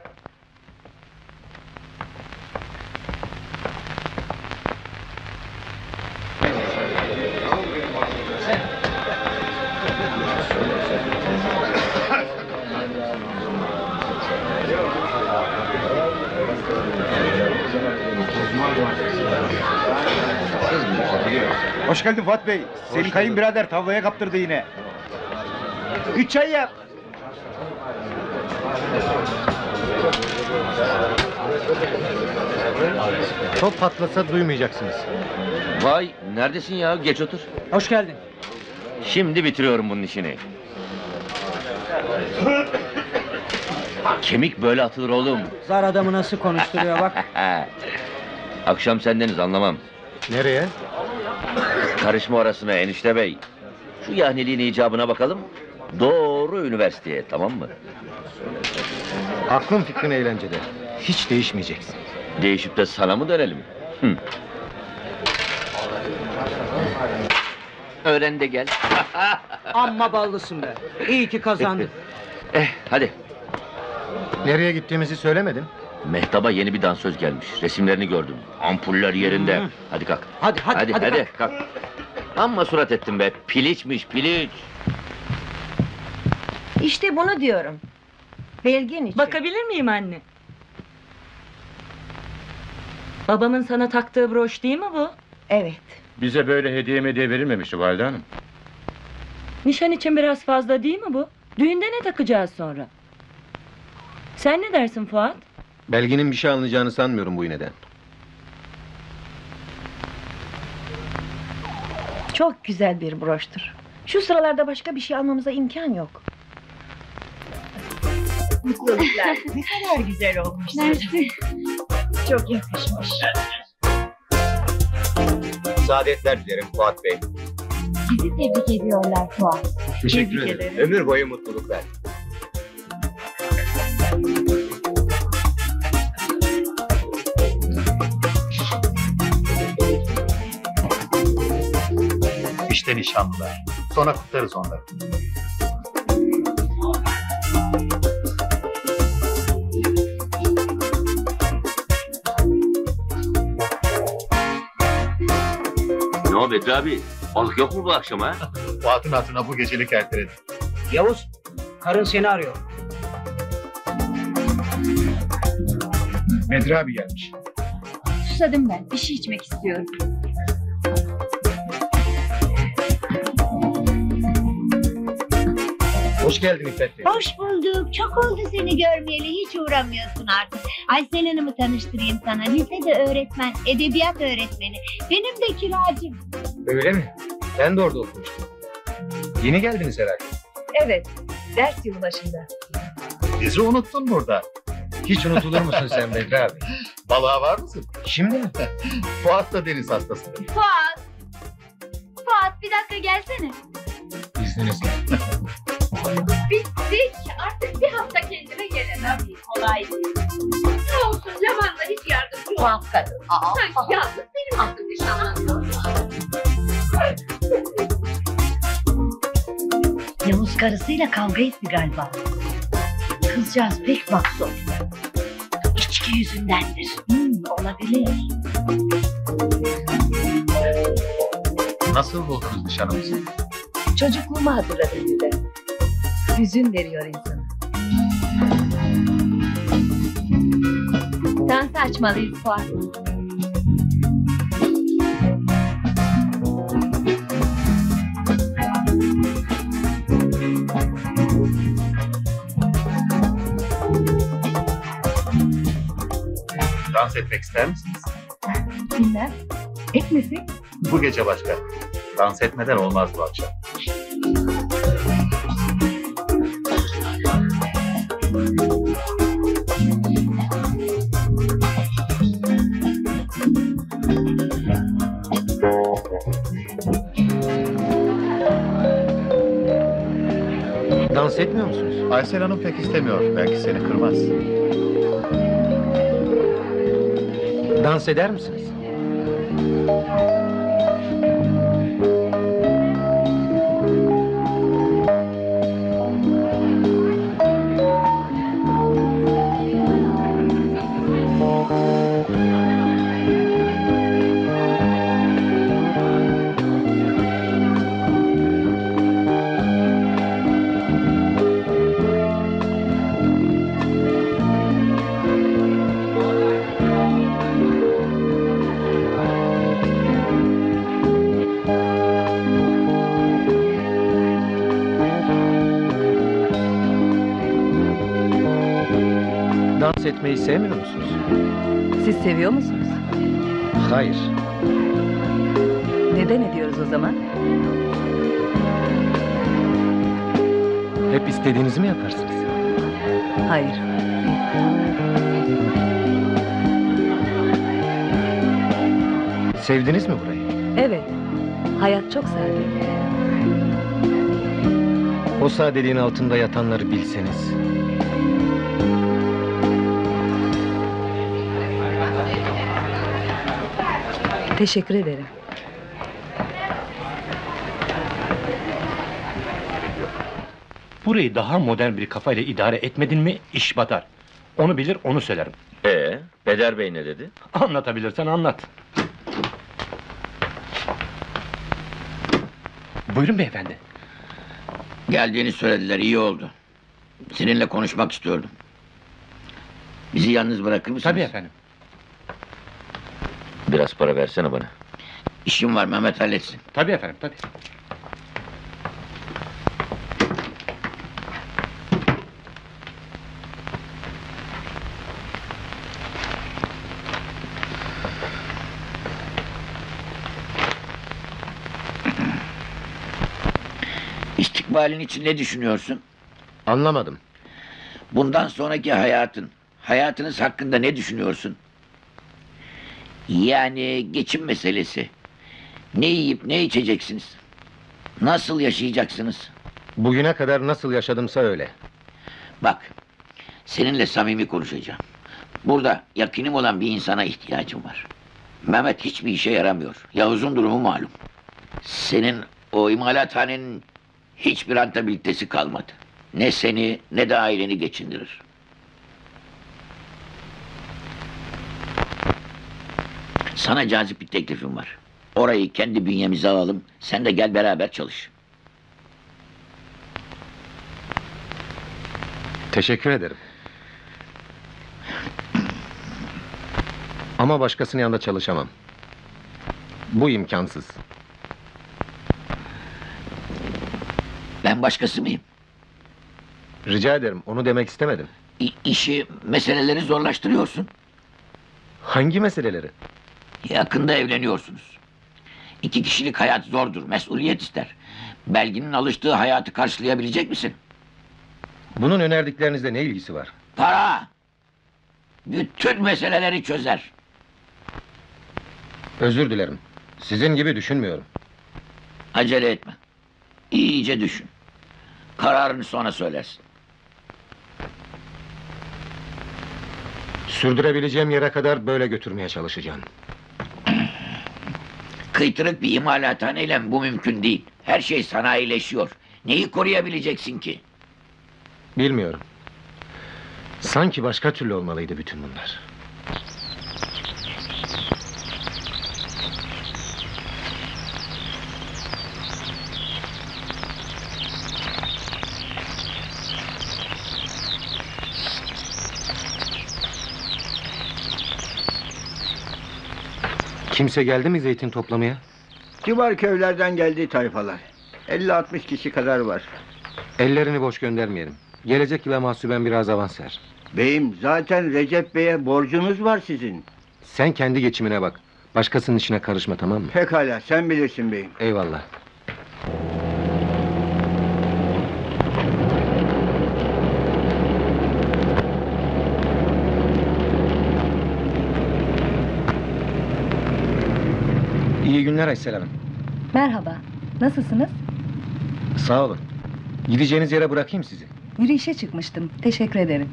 Speaker 15: Hoş geldin Fuat Bey. Senin kayınbirader tavlaya kaptırdı yine. Üç çay yap.
Speaker 3: Top patlasa duymayacaksınız.
Speaker 16: Vay, neredesin ya? Geç otur.
Speaker 15: Hoş geldin.
Speaker 16: Şimdi bitiriyorum bunun işini. Kemik böyle atılır oğlum.
Speaker 15: Zar adamı nasıl konuşturuyor bak.
Speaker 16: Akşam sendeniz, anlamam.
Speaker 3: Nereye?
Speaker 16: Karışma orasına enişte bey. Şu yahniliğin icabına bakalım. Doğru üniversiteye, tamam mı?
Speaker 3: Aklın fikrin eğlencede. Hiç değişmeyeceksin.
Speaker 16: Değişip de sana mı dönelim? Hı. Öğren de gel.
Speaker 17: Amma ballısın be. İyi ki kazandın.
Speaker 16: Eh, hadi.
Speaker 15: Nereye gittiğimizi söylemedin.
Speaker 16: Mehtap'a yeni bir dansöz gelmiş. Resimlerini gördüm. Ampuller yerinde.
Speaker 17: Hı.
Speaker 16: Hadi kalk.
Speaker 17: Hadi hadi
Speaker 16: Hadi,
Speaker 17: hadi.
Speaker 16: hadi,
Speaker 17: kalk.
Speaker 16: kalk. Amma surat ettin be. Piliçmiş, piliç.
Speaker 5: İşte bunu diyorum. Belgin için.
Speaker 18: Bakabilir miyim anne? Babamın sana taktığı broş değil mi bu?
Speaker 5: Evet.
Speaker 15: Bize böyle hediye hediye verilmemişti Valide Hanım.
Speaker 18: Nişan için biraz fazla değil mi bu? Düğünde ne takacağız sonra? Sen ne dersin Fuat?
Speaker 15: Belginin bir şey anlayacağını sanmıyorum bu iğneden.
Speaker 5: Çok güzel bir broştur. Şu sıralarda başka bir şey almamıza imkan yok. Mutluluklar. Ne kadar güzel olmuş.
Speaker 1: Mersi.
Speaker 5: Çok yakışmış.
Speaker 15: Saadetler dilerim Fuat Bey.
Speaker 1: Bizi tebrik ediyorlar Fuat.
Speaker 15: Teşekkür
Speaker 5: Tebrik
Speaker 15: ederim.
Speaker 5: ederim.
Speaker 15: Ömür boyu mutluluklar.
Speaker 19: İşte nişanlılar. Sonra kutlarız onları.
Speaker 16: Ne o Bedri abi? Balık yok mu bu akşam ha?
Speaker 19: Fuat'ın hatırına bu gecelik erteledim.
Speaker 17: Yavuz, karın seni arıyor.
Speaker 19: Bedri abi gelmiş.
Speaker 1: Susadım ben. Bir şey içmek istiyorum.
Speaker 19: Hoş geldin İffet Bey.
Speaker 20: Hoş bulduk. Çok oldu seni görmeyeli. Hiç uğramıyorsun artık. Aysel Hanım'ı tanıştırayım sana. Lisede öğretmen, edebiyat öğretmeni. Benim de kiracım.
Speaker 19: Öyle mi? Ben de orada okumuştum. Yeni geldiniz herhalde.
Speaker 5: Evet. Ders yılı başında.
Speaker 19: Bizi unuttun burada. Hiç unutulur musun sen Bedri abi? Balığa var mısın? Şimdi mi? Fuat da deniz hastası.
Speaker 1: Fuat! Fuat bir dakika gelsene.
Speaker 19: İzninizle.
Speaker 1: Bittik. Artık bir hafta kendime gelemem. Kolay değil. Sağ olsun Leman'la hiç yardımcı olmadı.
Speaker 5: Tuhaf kadın. Aa,
Speaker 1: Sanki yalnız benim aklım nişanlandı.
Speaker 20: Yavuz karısıyla kavga etti galiba. Kızcağız pek mahzun. İçki yüzündendir. Hmm, olabilir.
Speaker 19: Nasıl buldunuz nişanımızı?
Speaker 5: Çocukluğumu hatırladım bize. Hüzün veriyor insana.
Speaker 1: Dansı açmalıyız Fuat.
Speaker 19: Dans etmek ister misiniz?
Speaker 5: Bilmem. Etmesin.
Speaker 19: Bu gece başka. Dans etmeden olmaz bu akşam.
Speaker 15: Dans etmiyor musunuz?
Speaker 19: Aysel Hanım pek istemiyor. Belki seni kırmaz.
Speaker 15: Dans eder misiniz? Dans etmeyi sevmiyor musunuz?
Speaker 5: Siz seviyor musunuz?
Speaker 15: Hayır.
Speaker 5: Neden ediyoruz o zaman?
Speaker 15: Hep istediğinizi mi yaparsınız?
Speaker 5: Hayır.
Speaker 15: Sevdiniz mi burayı?
Speaker 5: Evet. Hayat çok sade.
Speaker 15: O sadeliğin altında yatanları bilseniz.
Speaker 5: Teşekkür ederim.
Speaker 19: Burayı daha modern bir kafayla idare etmedin mi iş batar. Onu bilir, onu söylerim.
Speaker 16: Ee, Peder Bey ne dedi?
Speaker 19: Anlatabilirsen anlat. Buyurun beyefendi.
Speaker 14: Geldiğini söylediler, iyi oldu. Seninle konuşmak istiyordum. Bizi yalnız bırakır mısınız?
Speaker 19: Tabii efendim.
Speaker 16: Biraz para versene bana.
Speaker 14: İşim var, Mehmet halletsin.
Speaker 19: Tabii efendim, tabii.
Speaker 14: İstikbalin için ne düşünüyorsun?
Speaker 2: Anlamadım.
Speaker 14: Bundan sonraki hayatın, hayatınız hakkında ne düşünüyorsun? Yani geçim meselesi. Ne yiyip ne içeceksiniz? Nasıl yaşayacaksınız?
Speaker 2: Bugüne kadar nasıl yaşadımsa öyle.
Speaker 14: Bak, seninle samimi konuşacağım. Burada yakinim olan bir insana ihtiyacım var. Mehmet hiçbir işe yaramıyor. Yavuz'un durumu malum. Senin o imalathanenin hiçbir rentabilitesi kalmadı. Ne seni ne de aileni geçindirir. Sana cazip bir teklifim var. Orayı kendi bünyemize alalım, sen de gel beraber çalış.
Speaker 2: Teşekkür ederim. Ama başkasının yanında çalışamam. Bu imkansız.
Speaker 14: Ben başkası mıyım?
Speaker 2: Rica ederim, onu demek istemedim.
Speaker 14: İ- işi, meseleleri zorlaştırıyorsun.
Speaker 2: Hangi meseleleri?
Speaker 14: Yakında evleniyorsunuz. İki kişilik hayat zordur, mesuliyet ister. Belgin'in alıştığı hayatı karşılayabilecek misin?
Speaker 2: Bunun önerdiklerinizle ne ilgisi var?
Speaker 14: Para! Bütün meseleleri çözer.
Speaker 2: Özür dilerim. Sizin gibi düşünmüyorum.
Speaker 14: Acele etme. İyice düşün. Kararını sonra söylersin.
Speaker 2: Sürdürebileceğim yere kadar böyle götürmeye çalışacağım.
Speaker 14: Kıytırık bir imalathaneyle bu mümkün değil. Her şey sanayileşiyor. Neyi koruyabileceksin ki?
Speaker 2: Bilmiyorum. Sanki başka türlü olmalıydı bütün bunlar. Kimse geldi mi zeytin toplamaya?
Speaker 14: Civar köylerden geldiği tayfalar. elli altmış kişi kadar var.
Speaker 2: Ellerini boş göndermeyelim. Gelecek yıla mahsuben biraz avans ver.
Speaker 14: Beyim, zaten Recep Bey'e borcunuz var sizin.
Speaker 2: Sen kendi geçimine bak. Başkasının işine karışma, tamam mı?
Speaker 14: Pekala, sen bilirsin beyim.
Speaker 2: Eyvallah. İyi günler Aysel Hanım.
Speaker 21: Merhaba, nasılsınız?
Speaker 2: Sağ olun. Gideceğiniz yere bırakayım sizi.
Speaker 21: Yürüyüşe çıkmıştım, teşekkür ederim.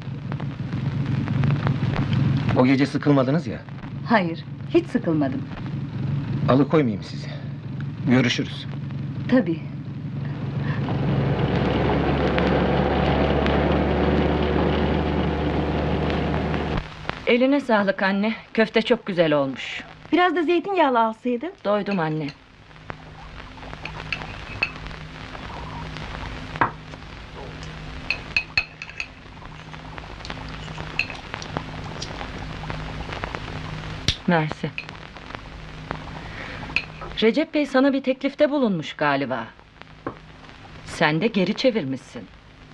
Speaker 2: O gece sıkılmadınız ya.
Speaker 21: Hayır, hiç sıkılmadım.
Speaker 2: Alıkoymayayım sizi. Görüşürüz.
Speaker 21: Tabii.
Speaker 18: Eline sağlık anne, köfte çok güzel olmuş.
Speaker 5: Biraz da zeytinyağlı alsaydın.
Speaker 18: Doydum anne. Mersi. Recep Bey sana bir teklifte bulunmuş galiba. Sen de geri çevirmişsin.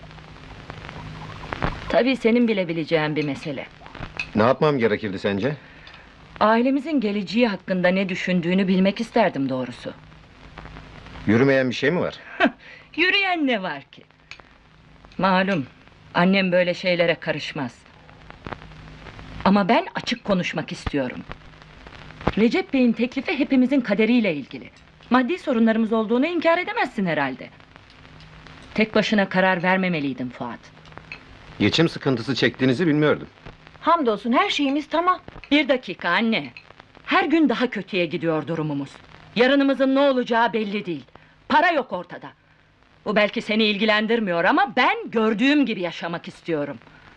Speaker 18: Tabii senin bilebileceğin bir mesele.
Speaker 2: Ne yapmam gerekirdi sence?
Speaker 18: Ailemizin geleceği hakkında ne düşündüğünü bilmek isterdim doğrusu.
Speaker 2: Yürümeyen bir şey mi var?
Speaker 18: Yürüyen ne var ki? Malum, annem böyle şeylere karışmaz. Ama ben açık konuşmak istiyorum. Recep Bey'in teklifi hepimizin kaderiyle ilgili. Maddi sorunlarımız olduğunu inkar edemezsin herhalde. Tek başına karar vermemeliydin Fuat.
Speaker 2: Geçim sıkıntısı çektiğinizi bilmiyordum.
Speaker 5: Hamdolsun her şeyimiz tamam.
Speaker 18: Bir dakika anne. Her gün daha kötüye gidiyor durumumuz. Yarınımızın ne olacağı belli değil. Para yok ortada. Bu belki seni ilgilendirmiyor ama ben gördüğüm gibi yaşamak istiyorum.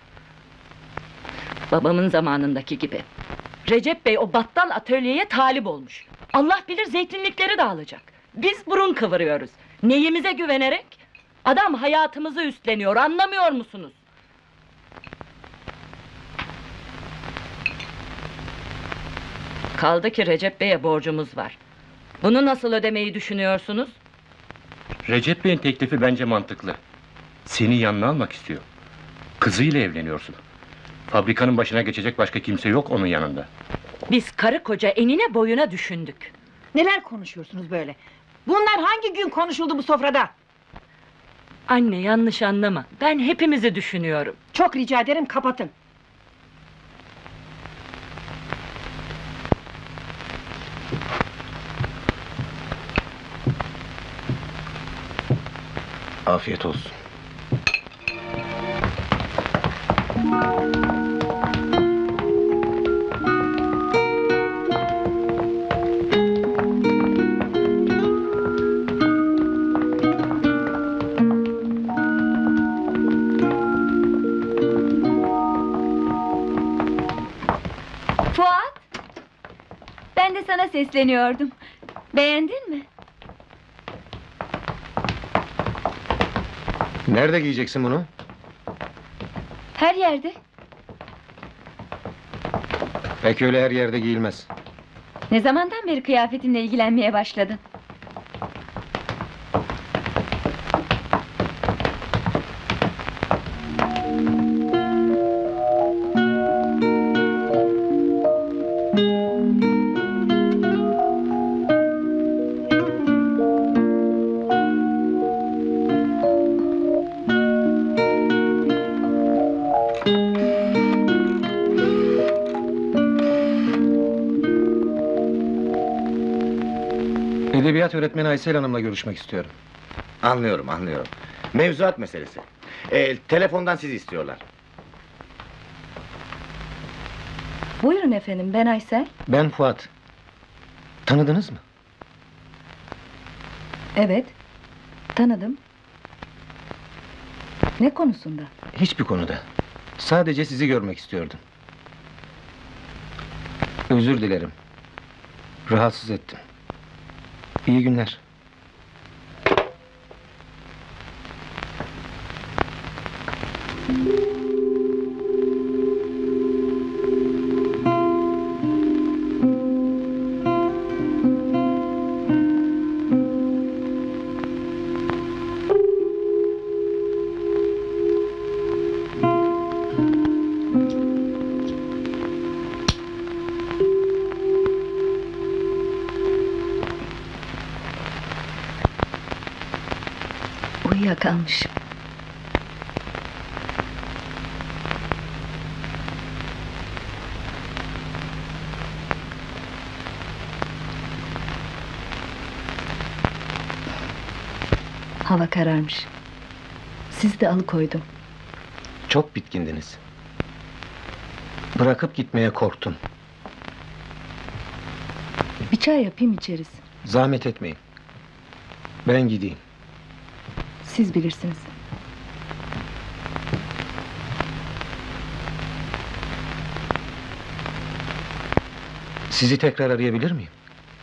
Speaker 18: Babamın zamanındaki gibi. Recep Bey o battal atölyeye talip olmuş. Allah bilir zeytinlikleri de alacak. Biz burun kıvırıyoruz. Neyimize güvenerek? Adam hayatımızı üstleniyor, anlamıyor musunuz? Kaldı ki Recep Bey'e borcumuz var. Bunu nasıl ödemeyi düşünüyorsunuz?
Speaker 4: Recep Bey'in teklifi bence mantıklı. Seni yanına almak istiyor. Kızıyla evleniyorsun. Fabrikanın başına geçecek başka kimse yok onun yanında.
Speaker 18: Biz karı koca enine boyuna düşündük.
Speaker 5: Neler konuşuyorsunuz böyle? Bunlar hangi gün konuşuldu bu sofrada?
Speaker 18: Anne, yanlış anlama. Ben hepimizi düşünüyorum.
Speaker 5: Çok rica ederim, kapatın.
Speaker 4: Afiyet olsun.
Speaker 1: Fuat! Ben de sana sesleniyordum. Beğendin mi?
Speaker 19: Nerede giyeceksin bunu?
Speaker 1: Her yerde.
Speaker 19: Pek öyle her yerde giyilmez.
Speaker 1: Ne zamandan beri kıyafetinle ilgilenmeye başladın?
Speaker 19: Edebiyat öğretmeni Aysel Hanım'la görüşmek istiyorum.
Speaker 16: Anlıyorum, anlıyorum. Mevzuat meselesi. Ee, telefondan sizi istiyorlar.
Speaker 21: Buyurun efendim, ben Aysel.
Speaker 19: Ben Fuat. Tanıdınız mı?
Speaker 21: Evet, tanıdım. Ne konusunda?
Speaker 19: Hiçbir konuda. Sadece sizi görmek istiyordum. Özür dilerim. Rahatsız ettim. İyi günler.
Speaker 21: Uyuyakalmışım. Hava kararmış. Sizi de alıkoydum.
Speaker 19: Çok bitkindiniz. Bırakıp gitmeye korktum.
Speaker 21: Bir çay yapayım, içeriz.
Speaker 19: Zahmet etmeyin. Ben gideyim.
Speaker 21: Siz bilirsiniz.
Speaker 19: Sizi tekrar arayabilir miyim?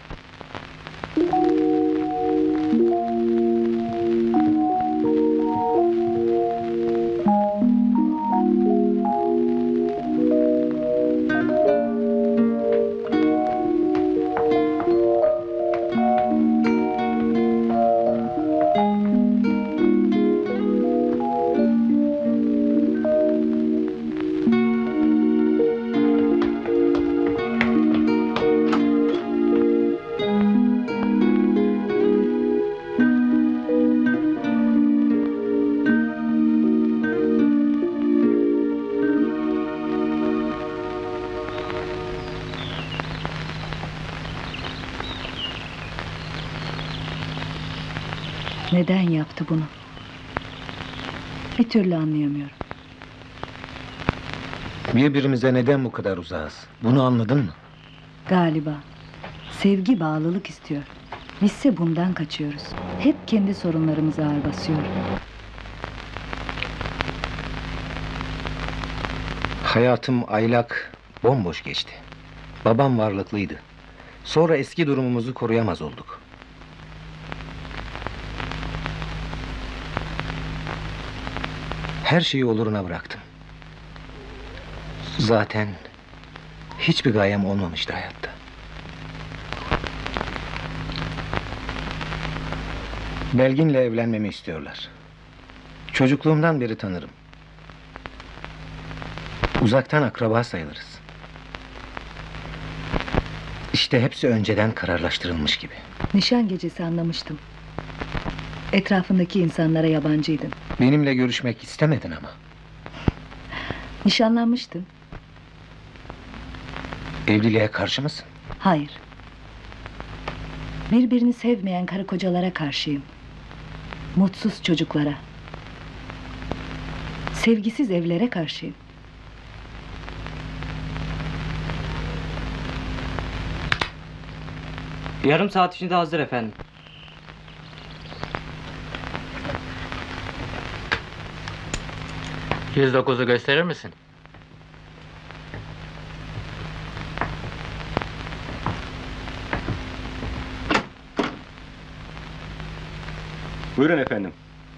Speaker 21: Neden yaptı bunu? Bir türlü anlayamıyorum.
Speaker 19: Birbirimize neden bu kadar uzağız? Bunu anladın mı?
Speaker 21: Galiba. Sevgi bağlılık istiyor. Bizse bundan kaçıyoruz. Hep kendi sorunlarımız ağır basıyor.
Speaker 6: Hayatım aylak, bomboş geçti. Babam varlıklıydı. Sonra eski durumumuzu koruyamaz olduk. Her şeyi oluruna bıraktım. Zaten hiçbir gayem olmamıştı hayatta. Belgin'le evlenmemi istiyorlar. Çocukluğumdan beri tanırım. Uzaktan akraba sayılırız. İşte hepsi önceden kararlaştırılmış gibi.
Speaker 21: Nişan gecesi anlamıştım. Etrafındaki insanlara yabancıydın.
Speaker 6: Benimle görüşmek istemedin ama.
Speaker 21: Nişanlanmıştın.
Speaker 6: Evliliğe karşı mısın?
Speaker 21: Hayır. Birbirini sevmeyen karı kocalara karşıyım. Mutsuz çocuklara. Sevgisiz evlere karşıyım.
Speaker 17: Yarım saat içinde hazır efendim.
Speaker 22: yüz dokuzu gösterir misin?
Speaker 23: Buyurun efendim.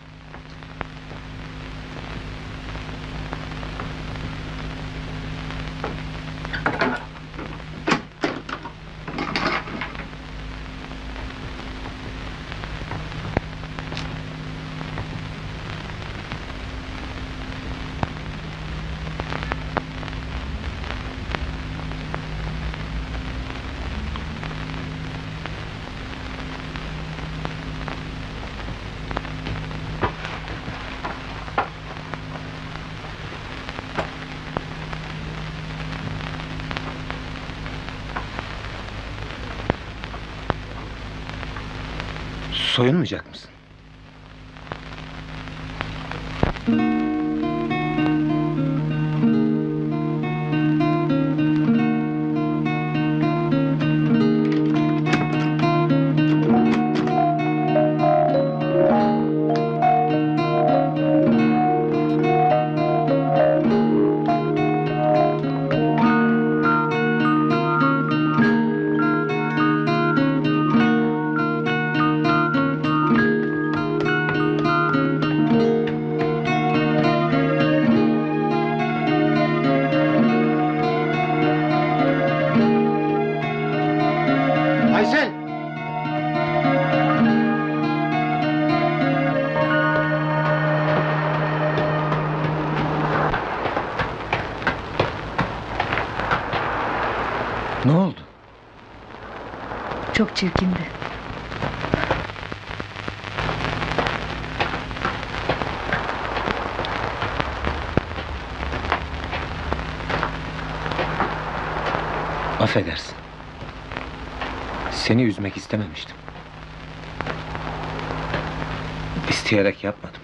Speaker 6: Soyunmayacak mısın?
Speaker 19: Aysel!
Speaker 6: Ne oldu?
Speaker 21: Çok çirkindi.
Speaker 6: Affedersin. Seni üzmek istememiştim. İsteyerek yapmadım.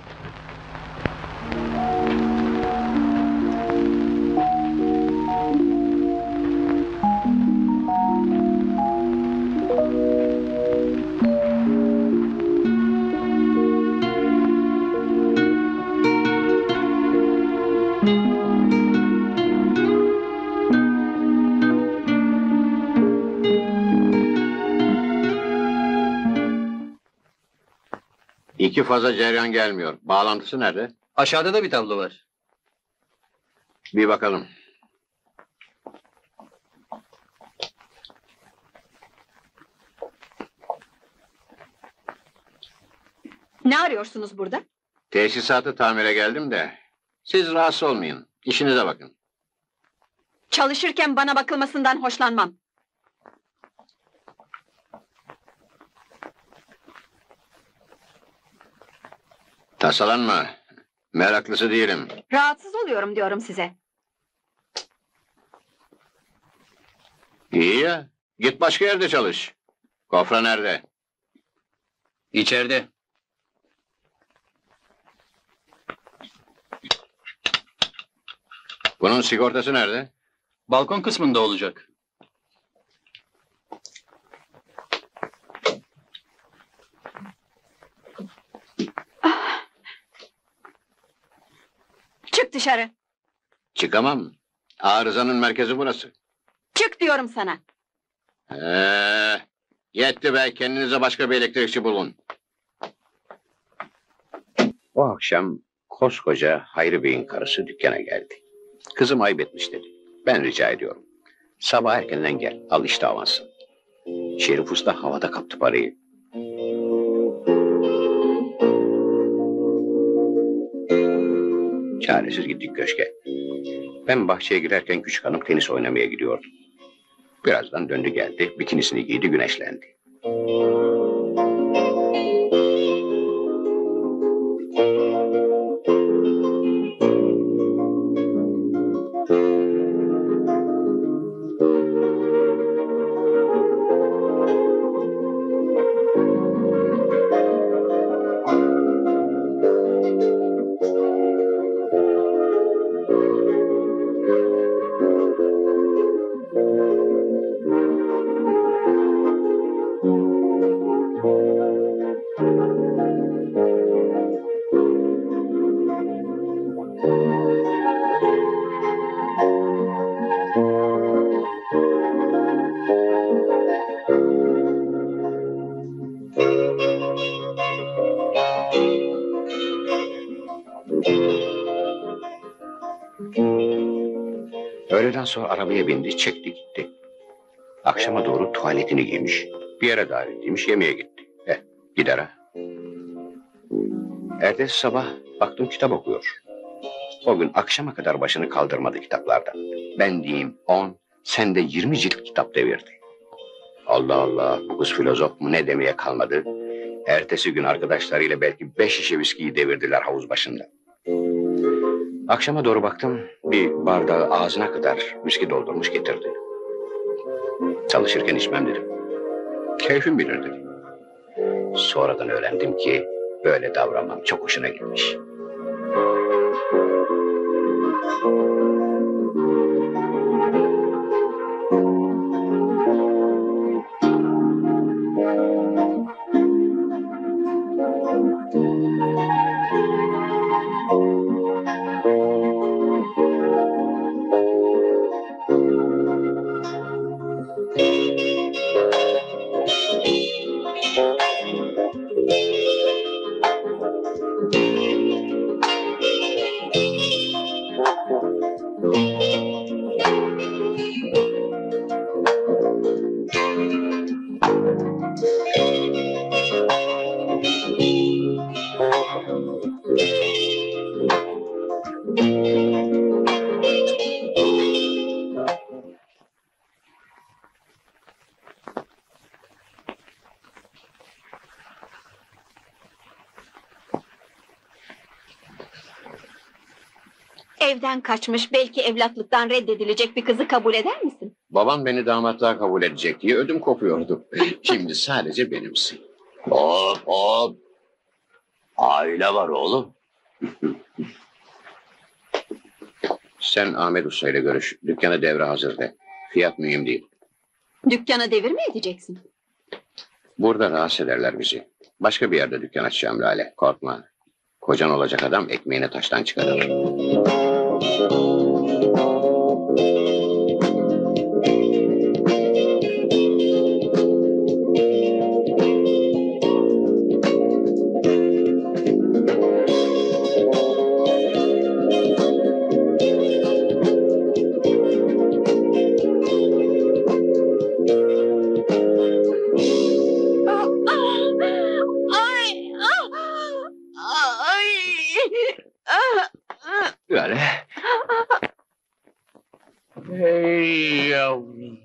Speaker 2: İki faza cereyan gelmiyor. Bağlantısı nerede?
Speaker 3: Aşağıda da bir tablo var.
Speaker 2: Bir bakalım.
Speaker 5: Ne arıyorsunuz burada?
Speaker 2: Tesisatı tamire geldim de. Siz rahatsız olmayın. İşinize bakın.
Speaker 5: Çalışırken bana bakılmasından hoşlanmam.
Speaker 2: Tasalanma. Meraklısı değilim.
Speaker 5: Rahatsız oluyorum diyorum size.
Speaker 2: İyi ya. Git başka yerde çalış. Kofra nerede?
Speaker 3: İçeride.
Speaker 2: Bunun sigortası nerede?
Speaker 3: Balkon kısmında olacak.
Speaker 5: dışarı!
Speaker 2: Çıkamam. Arızanın merkezi burası.
Speaker 5: Çık diyorum sana!
Speaker 2: Ee, yetti be, kendinize başka bir elektrikçi bulun. O akşam koskoca Hayri Bey'in karısı dükkana geldi. Kızım ayıp etmiş dedi. Ben rica ediyorum. Sabah erkenden gel, al işte avansın. Şerif Usta havada kaptı parayı. Çaresiz gittik köşke. Ben bahçeye girerken küçük hanım tenis oynamaya gidiyordu. Birazdan döndü geldi, bikinisini giydi, güneşlendi. Öğleden sonra arabaya bindi, çekti gitti. Akşama doğru tuvaletini giymiş. Bir yere davetliymiş, yemeğe gitti. Eh, gider ha. Ertesi sabah baktım kitap okuyor. O gün akşama kadar başını kaldırmadı kitaplardan. Ben diyeyim on, sen de yirmi cilt kitap devirdi. Allah Allah, bu kız filozof mu ne demeye kalmadı. Ertesi gün arkadaşlarıyla belki beş şişe viskiyi devirdiler havuz başında. Akşama doğru baktım, bir bardağı ağzına kadar viski doldurmuş getirdi. Çalışırken içmem dedim. Keyfim bilir dedim. Sonradan öğrendim ki böyle davranmam çok hoşuna gitmiş.
Speaker 5: Evden kaçmış, belki evlatlıktan reddedilecek bir kızı kabul eder misin?
Speaker 2: Babam beni damatlığa kabul edecek diye ödüm kopuyordu. Şimdi sadece benimsin.
Speaker 14: Hop hop! Aile var oğlum.
Speaker 2: Sen Ahmet Usta ile görüş. Dükkana devre hazır de. Fiyat mühim değil.
Speaker 5: Dükkana devir mi edeceksin?
Speaker 2: Burada rahatsız ederler bizi. Başka bir yerde dükkan açacağım Lale. Korkma. Kocan olacak adam ekmeğini taştan çıkarır. Böyle.
Speaker 14: Hey yavrum!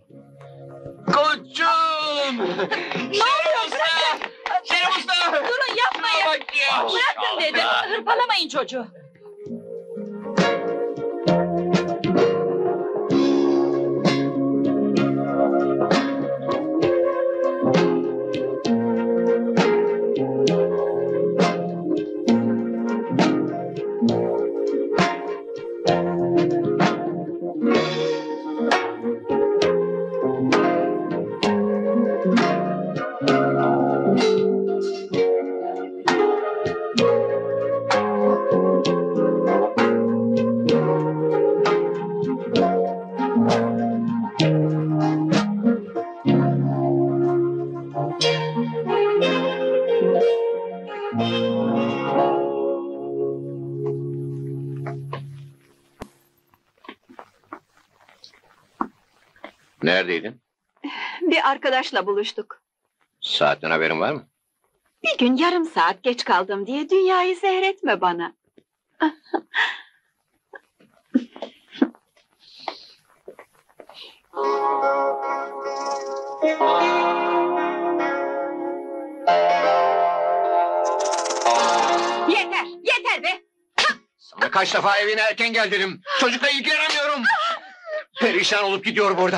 Speaker 14: Koçum!
Speaker 18: Ne oluyor? Bırakın!
Speaker 14: Şerif Usta!
Speaker 18: Durun, yapmayın! Bırakın dedim, hırpalamayın çocuğu!
Speaker 16: Neredeydin?
Speaker 5: Bir arkadaşla buluştuk.
Speaker 16: Saatten haberin var mı?
Speaker 5: Bir gün yarım saat geç kaldım diye dünyayı seyretme bana.
Speaker 9: Yeter, yeter be!
Speaker 16: Sana kaç defa evine erken gel dedim. Çocukla ilgilenemiyorum. Perişan olup gidiyor burada.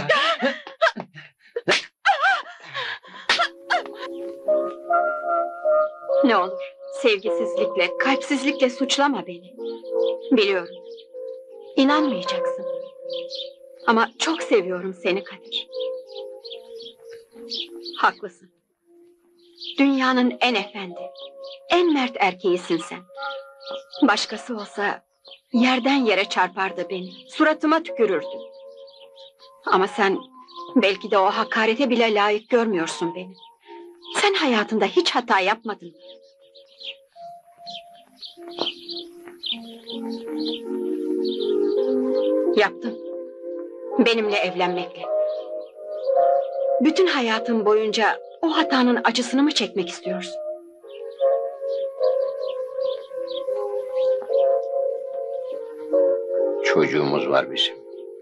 Speaker 5: Ne olur, sevgisizlikle, kalpsizlikle suçlama beni. Biliyorum, inanmayacaksın. Ama çok seviyorum seni Kadir. Haklısın. Dünyanın en efendi, en mert erkeğisin sen. Başkası olsa yerden yere çarpardı beni, suratıma tükürürdü. Ama sen belki de o hakarete bile layık görmüyorsun beni. Sen hayatında hiç hata yapmadın. Yaptım. Benimle evlenmekle. Bütün hayatın boyunca o hatanın acısını mı çekmek istiyorsun?
Speaker 16: Çocuğumuz var bizim.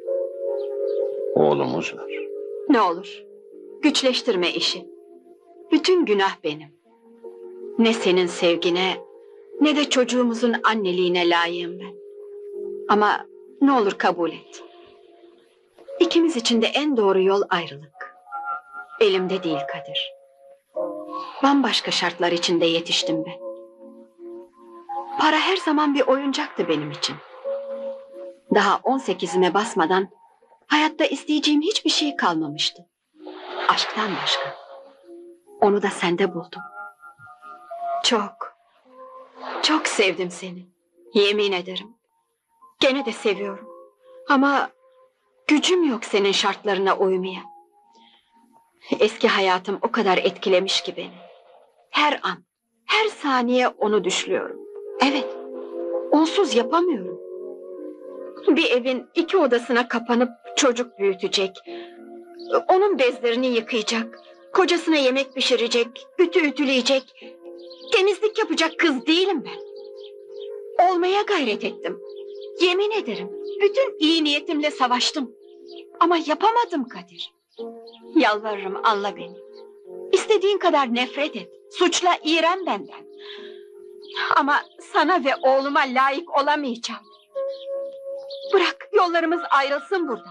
Speaker 16: Oğlumuz var.
Speaker 5: Ne olur, güçleştirme işi. Bütün günah benim. Ne senin sevgine, ne de çocuğumuzun anneliğine layığım ben. Ama ne olur kabul et. İkimiz için de en doğru yol ayrılık. Elimde değil Kadir. Bambaşka şartlar içinde yetiştim ben. Para her zaman bir oyuncaktı benim için. Daha on sekizime basmadan hayatta isteyeceğim hiçbir şey kalmamıştı. Aşktan başka. Onu da sende buldum. Çok, çok sevdim seni. Yemin ederim. Gene de seviyorum. Ama gücüm yok senin şartlarına uymaya. Eski hayatım o kadar etkilemiş ki beni. Her an, her saniye onu düşlüyorum. Evet, onsuz yapamıyorum. Bir evin iki odasına kapanıp çocuk büyütecek, onun bezlerini yıkayacak, kocasına yemek pişirecek, ütü ütüleyecek, temizlik yapacak kız değilim ben. Olmaya gayret ettim. Yemin ederim, bütün iyi niyetimle savaştım. Ama yapamadım Kadir. Yalvarırım, anla beni. İstediğin kadar nefret et, suçla, iğren benden. Ama sana ve oğluma layık olamayacağım. Bırak, yollarımız ayrılsın burada.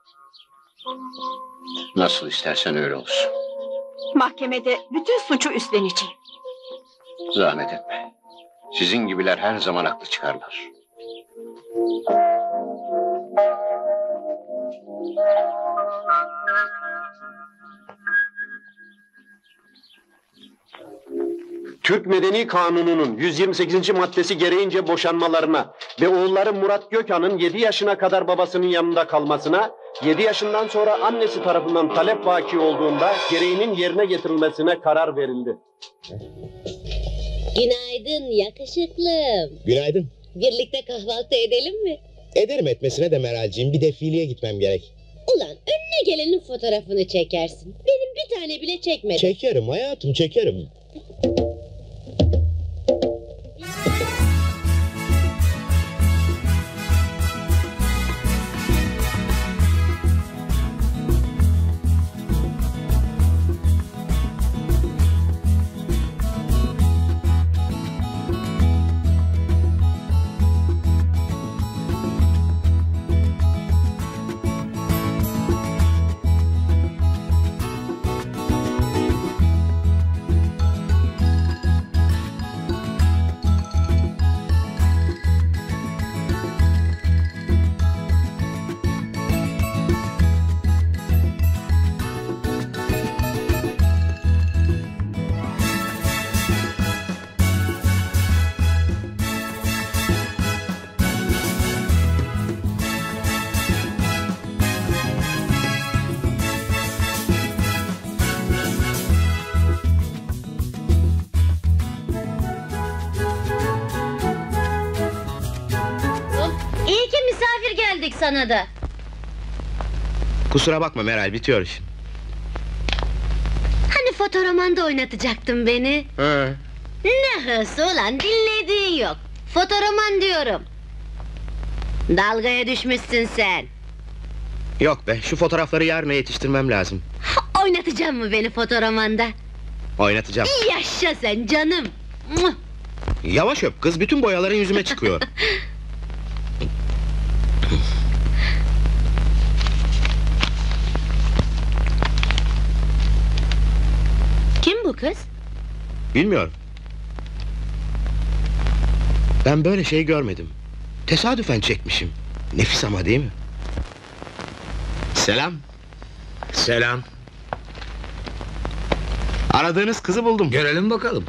Speaker 16: Nasıl istersen öyle olsun.
Speaker 5: Mahkemede bütün suçu üstleneceğim.
Speaker 16: Zahmet etme. Sizin gibiler her zaman haklı çıkarlar.
Speaker 7: Türk Medeni Kanunu'nun yüz yirmi sekizinci maddesi gereğince boşanmalarına ve oğulları Murat Gökhan'ın yedi yaşına kadar babasının yanında kalmasına, yedi yaşından sonra annesi tarafından talep vaki olduğunda gereğinin yerine getirilmesine karar verildi.
Speaker 22: Günaydın yakışıklım.
Speaker 23: Günaydın.
Speaker 22: Birlikte kahvaltı edelim mi?
Speaker 23: Ederim, etmesine de Meralciğim. Bir defileye gitmem gerek.
Speaker 22: Ulan önüne gelenin fotoğrafını çekersin. Benim bir tane bile çekmedin.
Speaker 23: Çekerim hayatım, çekerim.
Speaker 22: İyi ki misafir geldik sana da.
Speaker 23: Kusura bakma Meral, bitiyor işin.
Speaker 22: Hani fotoromanda oynatacaktın beni?
Speaker 23: He.
Speaker 22: Ne hırsı ulan, dinlediğin yok. Fotoroman diyorum. Dalgaya düşmüşsün sen.
Speaker 23: Yok be, şu fotoğrafları yarına yetiştirmem lazım.
Speaker 22: Oynatacak mı beni fotoromanda?
Speaker 23: Oynatacağım.
Speaker 22: Yaşa sen canım. Muah!
Speaker 23: Yavaş öp kız, bütün boyaların yüzüme çıkıyor.
Speaker 22: Kim bu kız?
Speaker 23: Bilmiyorum. Ben böyle şey görmedim. Tesadüfen çekmişim. Nefis ama, değil mi? Selam.
Speaker 6: Selam.
Speaker 23: Aradığınız kızı buldum.
Speaker 6: Görelim bakalım.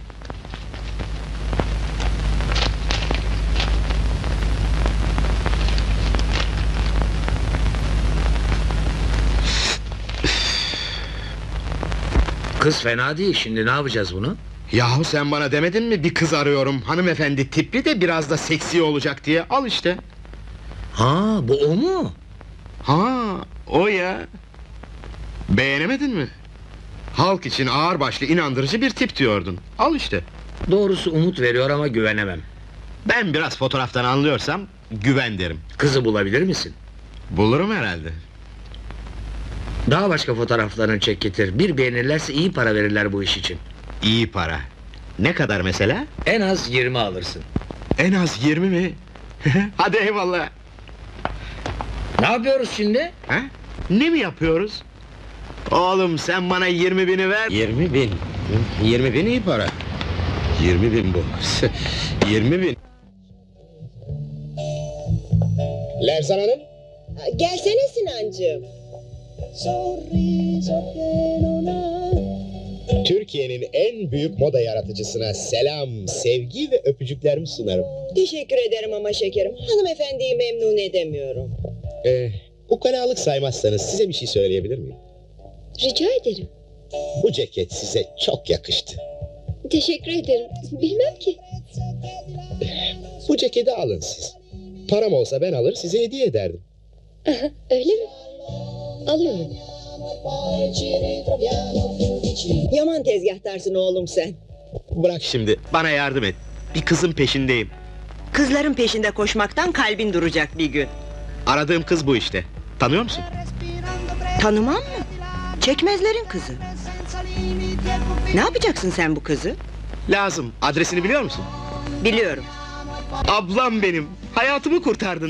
Speaker 6: Kız fena değil, şimdi ne yapacağız bunu?
Speaker 23: Yahu sen bana demedin mi bir kız arıyorum, hanımefendi tipli de biraz da seksi olacak diye, al işte.
Speaker 6: Ha, bu o mu?
Speaker 23: Ha, o ya. Beğenemedin mi? Halk için ağırbaşlı, inandırıcı bir tip diyordun, al işte.
Speaker 6: Doğrusu umut veriyor ama güvenemem.
Speaker 23: Ben biraz fotoğraftan anlıyorsam güven derim.
Speaker 6: Kızı bulabilir misin?
Speaker 23: Bulurum herhalde.
Speaker 6: Daha başka fotoğraflarını çek getir. Bir beğenirlerse iyi para verirler bu iş için.
Speaker 23: İyi para. Ne kadar mesela?
Speaker 6: En az yirmi alırsın.
Speaker 23: En az yirmi mi? Hadi eyvallah.
Speaker 6: Ne yapıyoruz şimdi?
Speaker 23: Ha? Ne mi yapıyoruz? Oğlum sen bana yirmi bini ver. Yirmi bin. Yirmi bin iyi para. Yirmi bin bu. Yirmi bin. Lerzan Hanım.
Speaker 22: Gelsene Sinancığım.
Speaker 23: Türkiye'nin en büyük moda yaratıcısına selam, sevgi ve öpücüklerimi sunarım.
Speaker 22: Teşekkür ederim ama şekerim. Hanımefendiyi memnun edemiyorum.
Speaker 23: Ee, ukalalık saymazsanız size bir şey söyleyebilir miyim?
Speaker 22: Rica ederim.
Speaker 23: Bu ceket size çok yakıştı.
Speaker 22: Teşekkür ederim. Bilmem ki.
Speaker 23: Bu ceketi alın siz. Param olsa ben alır size hediye ederdim.
Speaker 22: Aha, öyle mi? Alıyorum. Yaman tezgahtarsın oğlum sen.
Speaker 23: Bırak şimdi, bana yardım et. Bir kızın peşindeyim.
Speaker 10: Kızların peşinde koşmaktan kalbin duracak bir gün.
Speaker 23: Aradığım kız bu işte. Tanıyor musun?
Speaker 10: Tanımam mı? Çekmezlerin kızı. Ne yapacaksın sen bu kızı?
Speaker 23: Lazım. Adresini biliyor musun?
Speaker 10: Biliyorum.
Speaker 23: Ablam benim. Hayatımı kurtardın.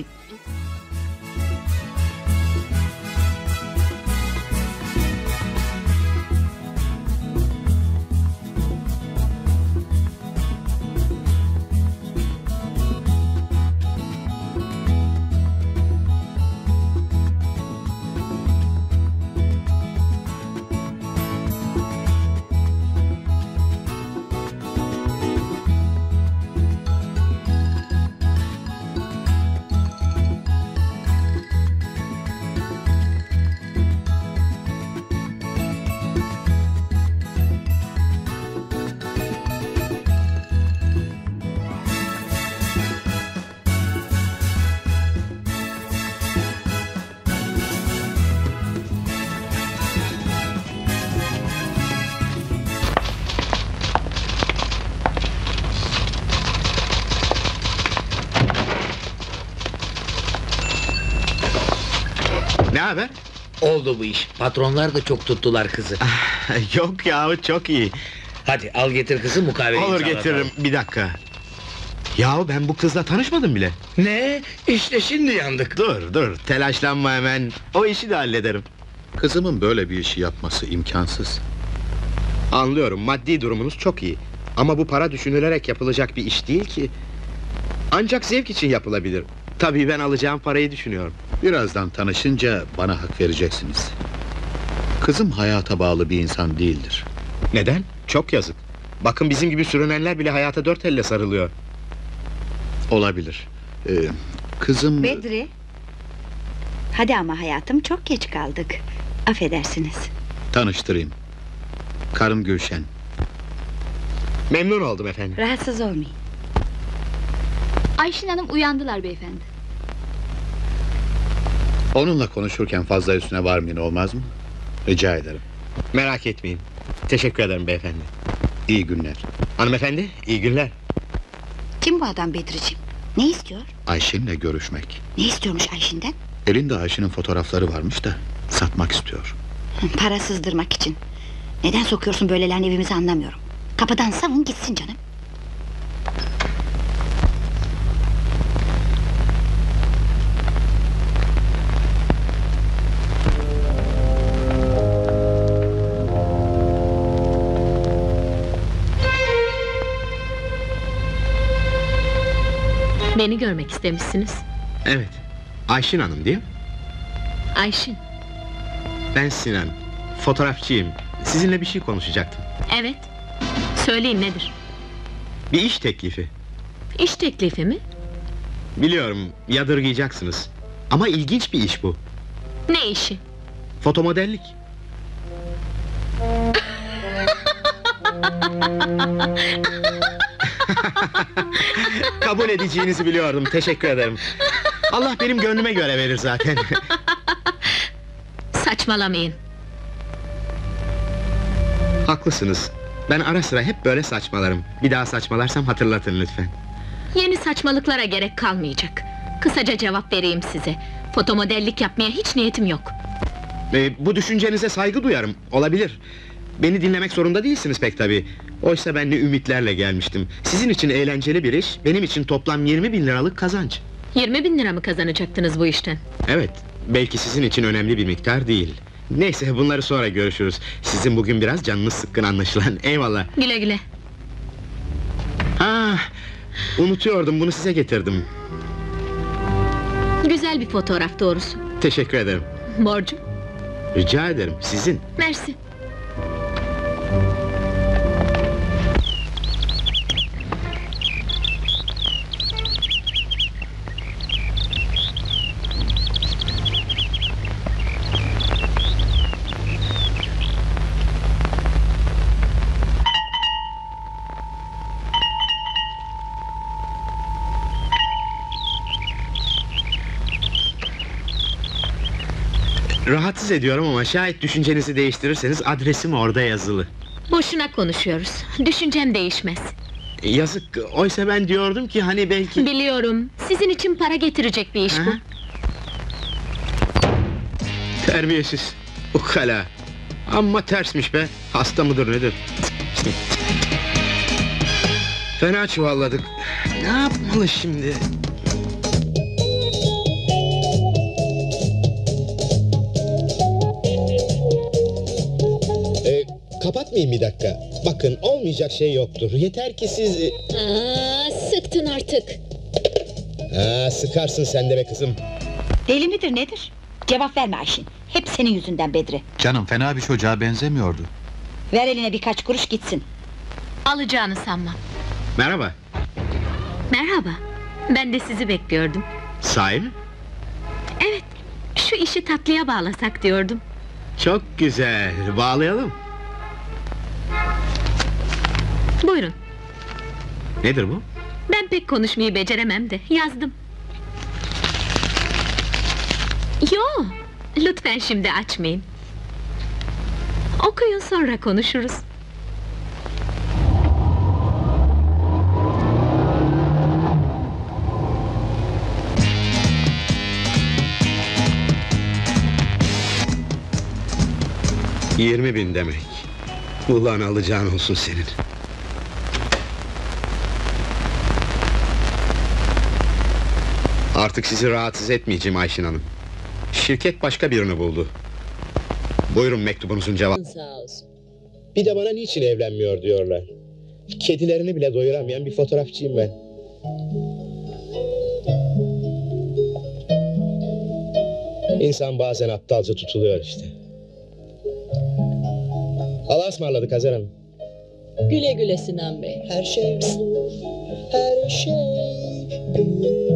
Speaker 23: Ne haber?
Speaker 6: Oldu bu iş. Patronlar da çok tuttular kızı.
Speaker 23: Yok yahu, çok iyi.
Speaker 6: Hadi al getir kızı, mukavele
Speaker 23: Olur,
Speaker 6: imzalatalım.
Speaker 23: getiririm, bir dakika. Yahu ben bu kızla tanışmadım bile.
Speaker 6: Ne? İşte şimdi yandık.
Speaker 23: Dur dur, telaşlanma hemen. O işi de hallederim.
Speaker 19: Kızımın böyle bir işi yapması imkansız.
Speaker 23: Anlıyorum, maddi durumunuz çok iyi. Ama bu para düşünülerek yapılacak bir iş değil ki. Ancak zevk için yapılabilir. Tabii ben alacağım parayı düşünüyorum.
Speaker 19: Birazdan tanışınca bana hak vereceksiniz. Kızım hayata bağlı bir insan değildir.
Speaker 23: Neden? Çok yazık. Bakın bizim gibi sürünenler bile hayata dört elle sarılıyor.
Speaker 19: Olabilir. Ee, kızım...
Speaker 11: Bedri. Hadi ama hayatım, çok geç kaldık. Affedersiniz.
Speaker 19: Tanıştırayım. Karım Gülşen.
Speaker 23: Memnun oldum efendim.
Speaker 11: Rahatsız olmayın.
Speaker 12: Ayşin Hanım uyandılar beyefendi.
Speaker 19: Onunla konuşurken fazla üstüne varmayın, olmaz mı? Rica ederim.
Speaker 23: Merak etmeyin. Teşekkür ederim beyefendi.
Speaker 19: İyi günler.
Speaker 23: Hanımefendi, iyi günler.
Speaker 11: Kim bu adam Bedriciğim? Ne istiyor?
Speaker 19: Ayşin'le görüşmek.
Speaker 11: Ne istiyormuş Ayşin'den?
Speaker 19: Elinde Ayşin'in fotoğrafları varmış da satmak istiyor.
Speaker 11: Para sızdırmak için. Neden sokuyorsun böylelerini evimize anlamıyorum. Kapıdan savun gitsin canım.
Speaker 8: Beni görmek istemişsiniz.
Speaker 23: Evet. Ayşin Hanım değil mi?
Speaker 8: Ayşin.
Speaker 23: Ben Sinan. Fotoğrafçıyım. Sizinle bir şey konuşacaktım.
Speaker 8: Evet. Söyleyin nedir?
Speaker 23: Bir iş teklifi.
Speaker 8: İş teklifi mi?
Speaker 23: Biliyorum, yadırgayacaksınız. Ama ilginç bir iş bu.
Speaker 8: Ne işi?
Speaker 23: Fotomodellik. Kabul edeceğinizi biliyordum, teşekkür ederim. Allah benim gönlüme göre verir zaten.
Speaker 8: Saçmalamayın.
Speaker 23: Haklısınız. Ben ara sıra hep böyle saçmalarım. Bir daha saçmalarsam hatırlatın lütfen.
Speaker 8: Yeni saçmalıklara gerek kalmayacak. Kısaca cevap vereyim size. Fotomodellik yapmaya hiç niyetim yok.
Speaker 23: Ee, bu düşüncenize saygı duyarım, olabilir. Beni dinlemek zorunda değilsiniz pek tabii. Oysa ben ne ümitlerle gelmiştim. Sizin için eğlenceli bir iş, benim için toplam yirmi bin liralık kazanç.
Speaker 8: Yirmi bin lira mı kazanacaktınız bu işten?
Speaker 23: Evet, belki sizin için önemli bir miktar değil. Neyse, bunları sonra görüşürüz. Sizin bugün biraz canınız sıkkın anlaşılan, eyvallah.
Speaker 8: Güle güle.
Speaker 23: Ah, unutuyordum, bunu size getirdim.
Speaker 8: Güzel bir fotoğraf doğrusu.
Speaker 23: Teşekkür ederim.
Speaker 8: Borcum?
Speaker 23: Rica ederim, sizin.
Speaker 8: Mersi.
Speaker 23: Rahatsız ediyorum ama şayet düşüncenizi değiştirirseniz adresim orada yazılı.
Speaker 8: Boşuna konuşuyoruz. Düşüncem değişmez.
Speaker 23: Yazık, oysa ben diyordum ki hani belki...
Speaker 8: Biliyorum, sizin için para getirecek bir iş bu.
Speaker 23: Terbiyesiz, ukala. Amma tersmiş be, hasta mıdır nedir? Fena çuvalladık. Ne yapmalı şimdi? Kapatmayın bir dakika. Bakın, olmayacak şey yoktur. Yeter ki siz...
Speaker 22: Aa, sıktın artık.
Speaker 23: Aa, sıkarsın sen de be kızım.
Speaker 11: Deli midir nedir? Cevap verme Ayşin. Hep senin yüzünden Bedri.
Speaker 19: Canım, fena bir çocuğa benzemiyordu.
Speaker 11: Ver eline birkaç kuruş gitsin.
Speaker 8: Alacağını sanmam.
Speaker 23: Merhaba.
Speaker 8: Merhaba. Ben de sizi bekliyordum.
Speaker 23: Sahi mi?
Speaker 8: Evet. Şu işi tatlıya bağlasak diyordum.
Speaker 23: Çok güzel. Bağlayalım.
Speaker 8: Buyurun.
Speaker 23: Nedir bu?
Speaker 8: Ben pek konuşmayı beceremem de yazdım. Yo, lütfen şimdi açmayın. Okuyun, sonra konuşuruz.
Speaker 23: Yirmi bin demek. Ulan alacağın olsun senin. Artık sizi rahatsız etmeyeceğim Ayşin Hanım. Şirket başka birini buldu. Buyurun mektubunuzun cevabı.
Speaker 22: Sağ olsun.
Speaker 23: Bir de bana niçin evlenmiyor diyorlar. Kedilerini bile doyuramayan bir fotoğrafçıyım ben. İnsan bazen aptalca tutuluyor işte. Allah'a ısmarladık Hazer Hanım.
Speaker 22: Güle güle Sinan Bey.
Speaker 23: Her şey olur, her şey büyür.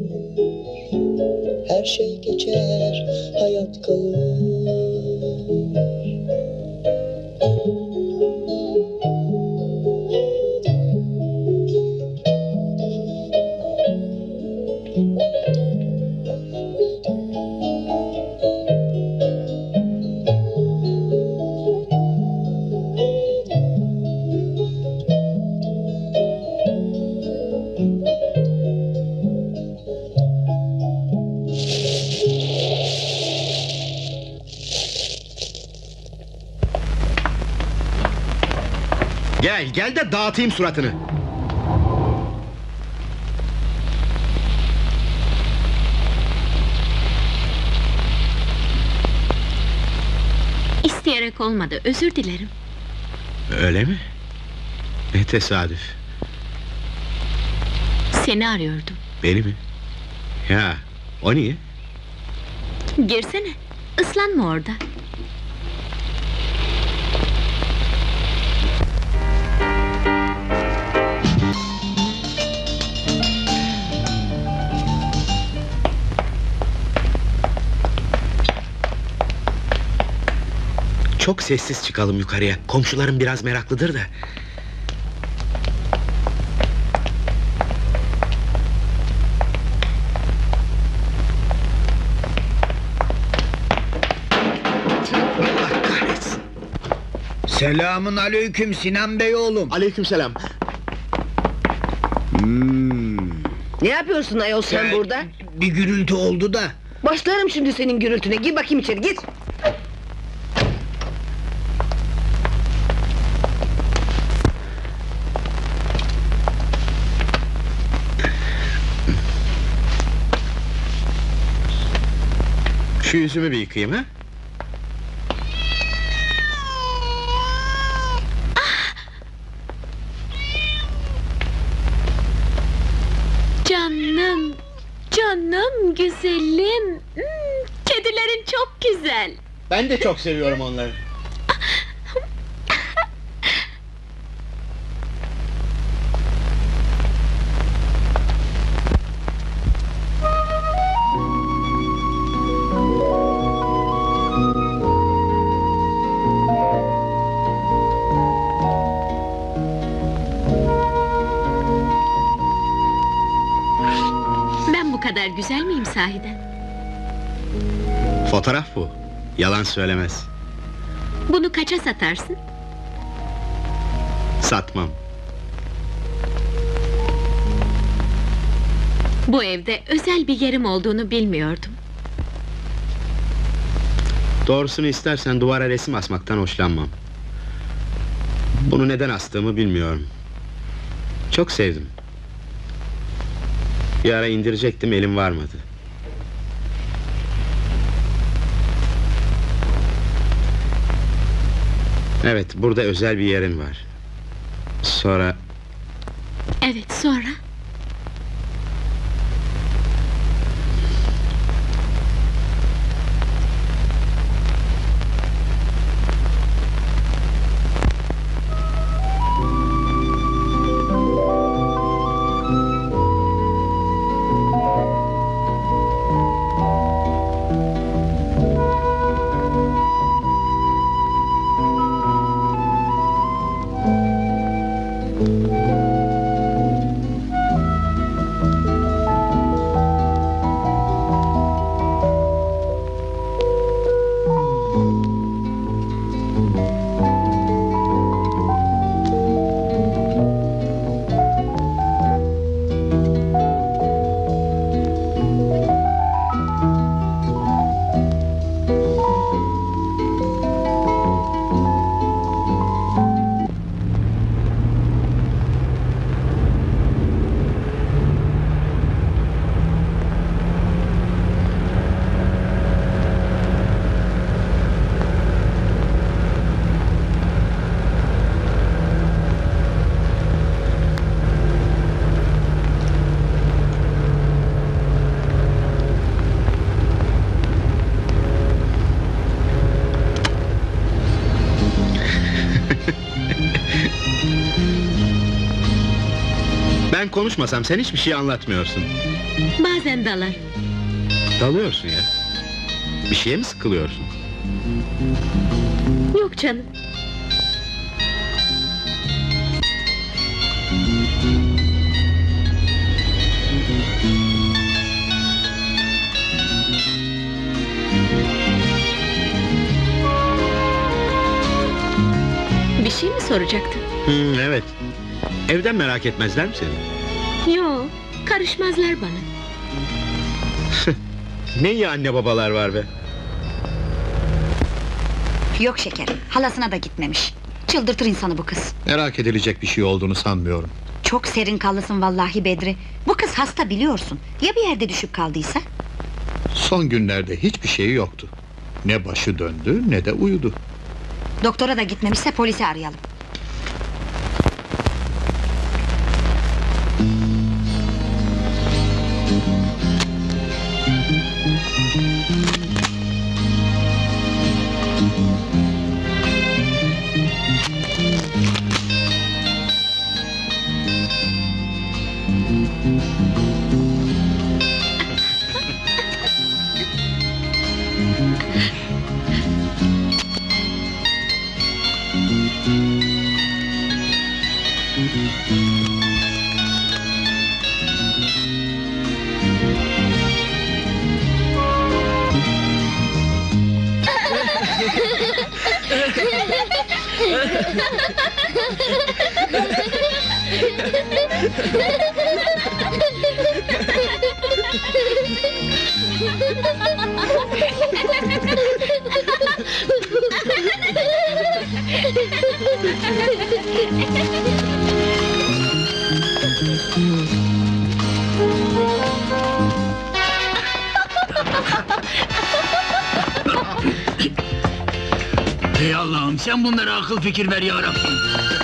Speaker 23: Her şey geçer, hayat kalır. Gel, gel de dağıtayım suratını.
Speaker 8: İsteyerek olmadı, özür dilerim.
Speaker 23: Öyle mi? Ne tesadüf.
Speaker 8: Seni arıyordum.
Speaker 23: Beni mi? Ya, o niye?
Speaker 8: Girsene, ıslanma orada.
Speaker 23: Çok sessiz çıkalım yukarıya. Komşularım biraz meraklıdır da. Allah kahretsin.
Speaker 12: Selamun aleyküm Sinan Bey oğlum.
Speaker 23: Aleyküm selam.
Speaker 12: Hmm.
Speaker 10: Ne yapıyorsun ayol sen
Speaker 12: Ee,
Speaker 10: burada?
Speaker 12: Bir gürültü oldu da.
Speaker 10: Başlarım şimdi senin gürültüne. Gir bakayım içeri, git.
Speaker 23: Şu yüzümü bir yıkayayım ha?
Speaker 8: Canım, canım, güzelim. Hmm, kedilerin çok güzel.
Speaker 23: Ben de çok seviyorum onları.
Speaker 8: Ben bu kadar güzel miyim sahiden?
Speaker 23: Fotoğraf bu. Yalan söylemez.
Speaker 8: Bunu kaça satarsın?
Speaker 23: Satmam.
Speaker 8: Bu evde özel bir yerim olduğunu bilmiyordum.
Speaker 23: Doğrusunu istersen duvara resim asmaktan hoşlanmam. Bunu neden astığımı bilmiyorum. Çok sevdim. Bir ara indirecektim, elim varmadı. Evet, burada özel bir yerin var. Sonra...
Speaker 8: Evet, sonra?
Speaker 23: Ben konuşmasam sen hiçbir şey anlatmıyorsun.
Speaker 8: Bazen dalar.
Speaker 23: Dalıyorsun ya. Bir şeye mi sıkılıyorsun?
Speaker 8: Yok canım. Bir şey mi soracaktın?
Speaker 23: Hmm, evet. Evden merak etmezler mi seni?
Speaker 8: Yok, karışmazlar bana.
Speaker 23: Ne iyi anne babalar var be.
Speaker 11: Yok şekerim, halasına da gitmemiş. Çıldırtır insanı bu kız.
Speaker 13: Merak edilecek bir şey olduğunu sanmıyorum.
Speaker 11: Çok serin kallısın vallahi Bedri. Bu kız hasta biliyorsun. Ya bir yerde düşüp kaldıysa?
Speaker 13: Son günlerde hiçbir şeyi yoktu. Ne başı döndü ne de uyudu.
Speaker 11: Doktora da gitmemişse polisi arayalım.
Speaker 12: Ey Allah'ım, sen bunlara akıl fikir ver ya Rabbim.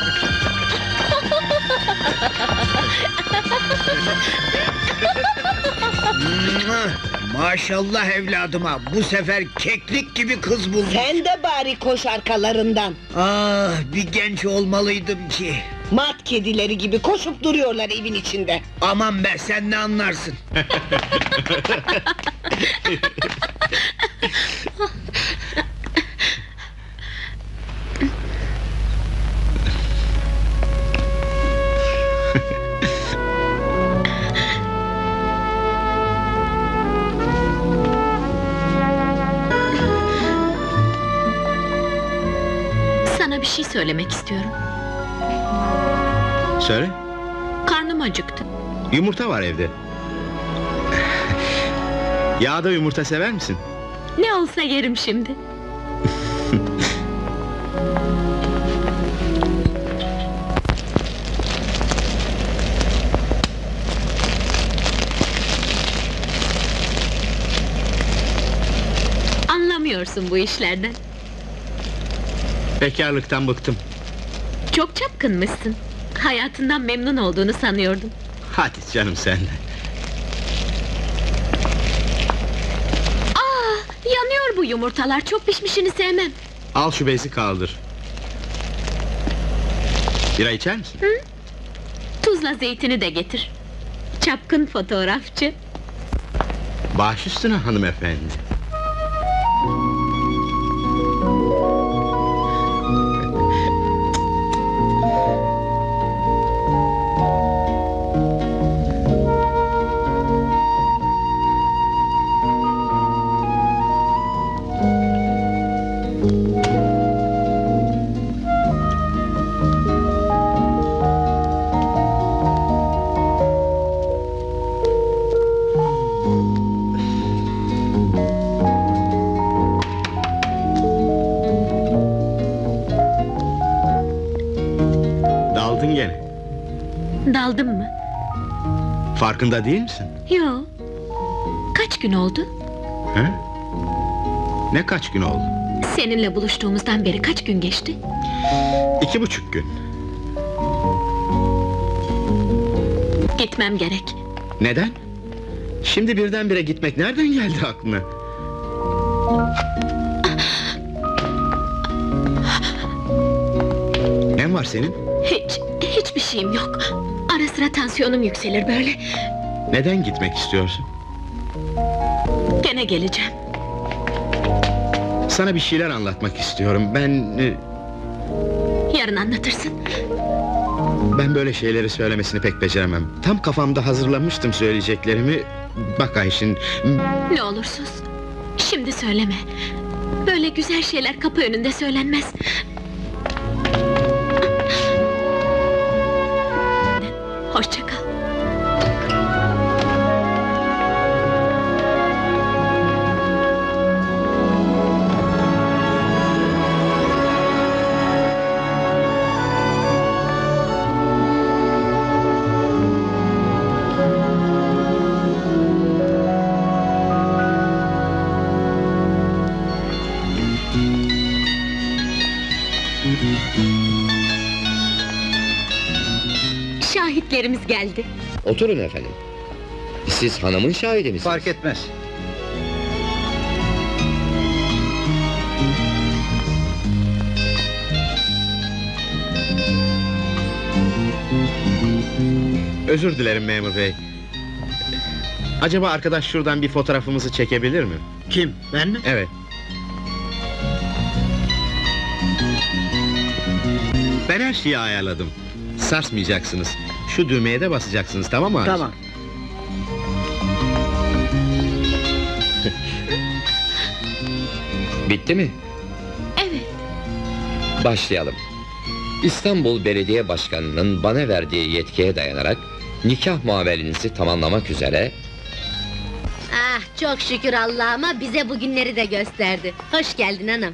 Speaker 12: Maşallah evladıma, bu sefer keklik gibi kız buldum.
Speaker 10: Sen de bari koş arkalarından.
Speaker 12: Ah, bir genç olmalıydım ki.
Speaker 10: Mat kedileri gibi koşup duruyorlar evin içinde.
Speaker 12: Aman be, sen ne anlarsın?
Speaker 8: Sana bir şey söylemek istiyorum.
Speaker 23: Söyle.
Speaker 8: Karnım acıktı.
Speaker 23: Yumurta var evde. Yağda yumurta sever misin?
Speaker 8: Ne olsa yerim şimdi. Anlamıyorsun bu işlerden.
Speaker 23: Bekarlıktan bıktım.
Speaker 8: Çok çapkınmışsın. Hayatından memnun olduğunu sanıyordum.
Speaker 23: Hadi canım sen de.
Speaker 8: Aa, yanıyor bu yumurtalar. Çok pişmişini sevmem.
Speaker 23: Al şu bezi kaldır. Bira içer misin?
Speaker 8: Hı? Tuzla zeytini de getir. Çapkın fotoğrafçı.
Speaker 23: Baş üstüne hanımefendi. Daldın gene.
Speaker 8: Daldın mı?
Speaker 23: Farkında değil misin?
Speaker 8: Yo. Kaç gün oldu?
Speaker 23: He? Ne kaç gün oldu?
Speaker 8: Seninle buluştuğumuzdan beri kaç gün geçti?
Speaker 23: İki buçuk gün.
Speaker 8: Gitmem gerek.
Speaker 23: Neden? Şimdi birdenbire gitmek nereden geldi aklına? Ne var senin?
Speaker 8: Hiç, hiçbir şeyim yok. Ara sıra tansiyonum yükselir böyle.
Speaker 23: Neden gitmek istiyorsun?
Speaker 8: Gene geleceğim.
Speaker 23: Sana bir şeyler anlatmak istiyorum. Ben... e,
Speaker 8: Yarın anlatırsın.
Speaker 23: Ben böyle şeyleri söylemesini pek beceremem. Tam kafamda hazırlamıştım söyleyeceklerimi. Bak Ayşin...
Speaker 8: Ne olur sus. Şimdi söyleme. Böyle güzel şeyler kapı önünde söylenmez. Hoşça kal. Şahitlerimiz geldi.
Speaker 4: Oturun efendim. Siz hanımın şahidi misiniz?
Speaker 19: Fark etmez.
Speaker 23: Özür dilerim memur bey. Acaba arkadaş şuradan bir fotoğrafımızı çekebilir mi?
Speaker 12: Kim? Ben mi?
Speaker 23: Evet. Ben her şeyi ayarladım. Sarsmayacaksınız. Şu düğmeye de basacaksınız, tamam mı?
Speaker 12: Tamam.
Speaker 4: Bitti mi?
Speaker 8: Evet.
Speaker 4: Başlayalım. İstanbul Belediye Başkanı'nın bana verdiği yetkiye dayanarak nikah muamelenizi tamamlamak üzere
Speaker 22: Ah çok şükür Allah'ıma bize bugünleri de gösterdi. Hoş geldin hanım.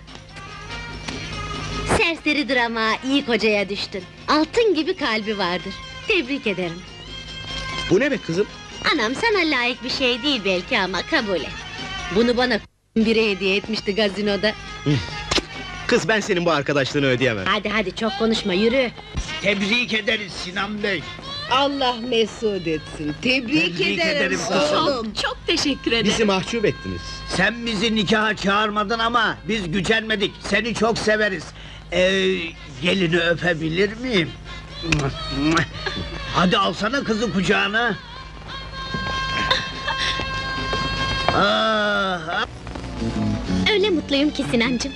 Speaker 22: Serseridir ama iyi kocaya düştün. Altın gibi kalbi vardır. Tebrik ederim.
Speaker 23: Bu ne be kızım?
Speaker 22: Anam sana layık bir şey değil belki ama kabul et. Bunu bana biri hediye etmişti gazinoda.
Speaker 23: Kız, ben senin bu arkadaşlığını ödeyemem.
Speaker 22: Hadi hadi çok konuşma, yürü.
Speaker 12: Tebrik ederiz Sinan Bey.
Speaker 10: Allah mesut etsin. Tebrik,
Speaker 12: Tebrik
Speaker 10: ederim,
Speaker 12: ederim
Speaker 10: oğlum.
Speaker 8: Çok, çok teşekkür ederim.
Speaker 23: Bizi mahcup ettiniz.
Speaker 12: Sen bizi nikaha çağırmadın ama biz gücenmedik. Seni çok severiz. Ee, gelini öpebilir miyim? Hadi alsana kızı kucağına. Ah,
Speaker 8: Öyle mutluyum ki Sinancığım.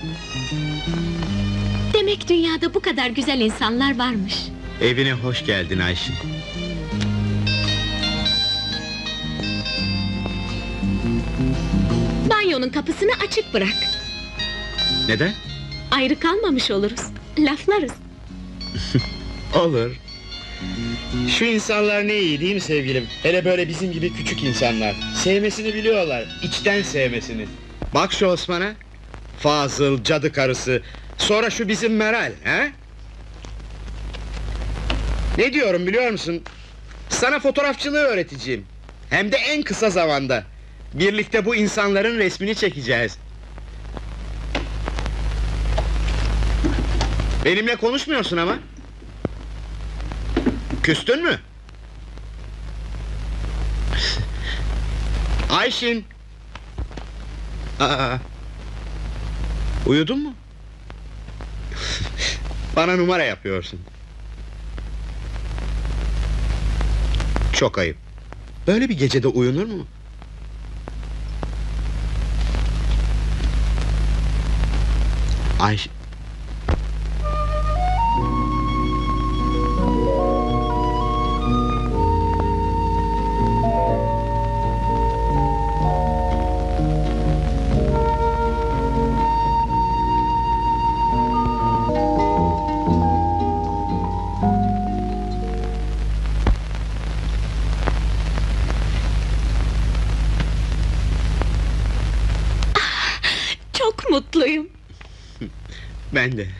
Speaker 8: Demek dünyada bu kadar güzel insanlar varmış.
Speaker 23: Evine hoş geldin Ayşin.
Speaker 8: Banyonun kapısını açık bırak.
Speaker 23: Neden?
Speaker 8: Ayrı kalmamış oluruz. Laflarız.
Speaker 23: Olur. Şu insanlar ne iyi değil mi sevgilim? Hele böyle bizim gibi küçük insanlar. Sevmesini biliyorlar, içten sevmesini. Bak şu Osman'a. Fazıl, cadı karısı. Sonra şu bizim Meral, he? Ne diyorum biliyor musun? Sana fotoğrafçılığı öğreteceğim. Hem de en kısa zamanda. Birlikte bu insanların resmini çekeceğiz. Benimle konuşmuyorsun ama. Küstün mü? Ayşin! Aa! Uyudun mu? Bana numara yapıyorsun. Çok ayıp. Böyle bir gecede uyunur mu? Ayşe...
Speaker 8: Çok mutluyum.
Speaker 23: Ben de.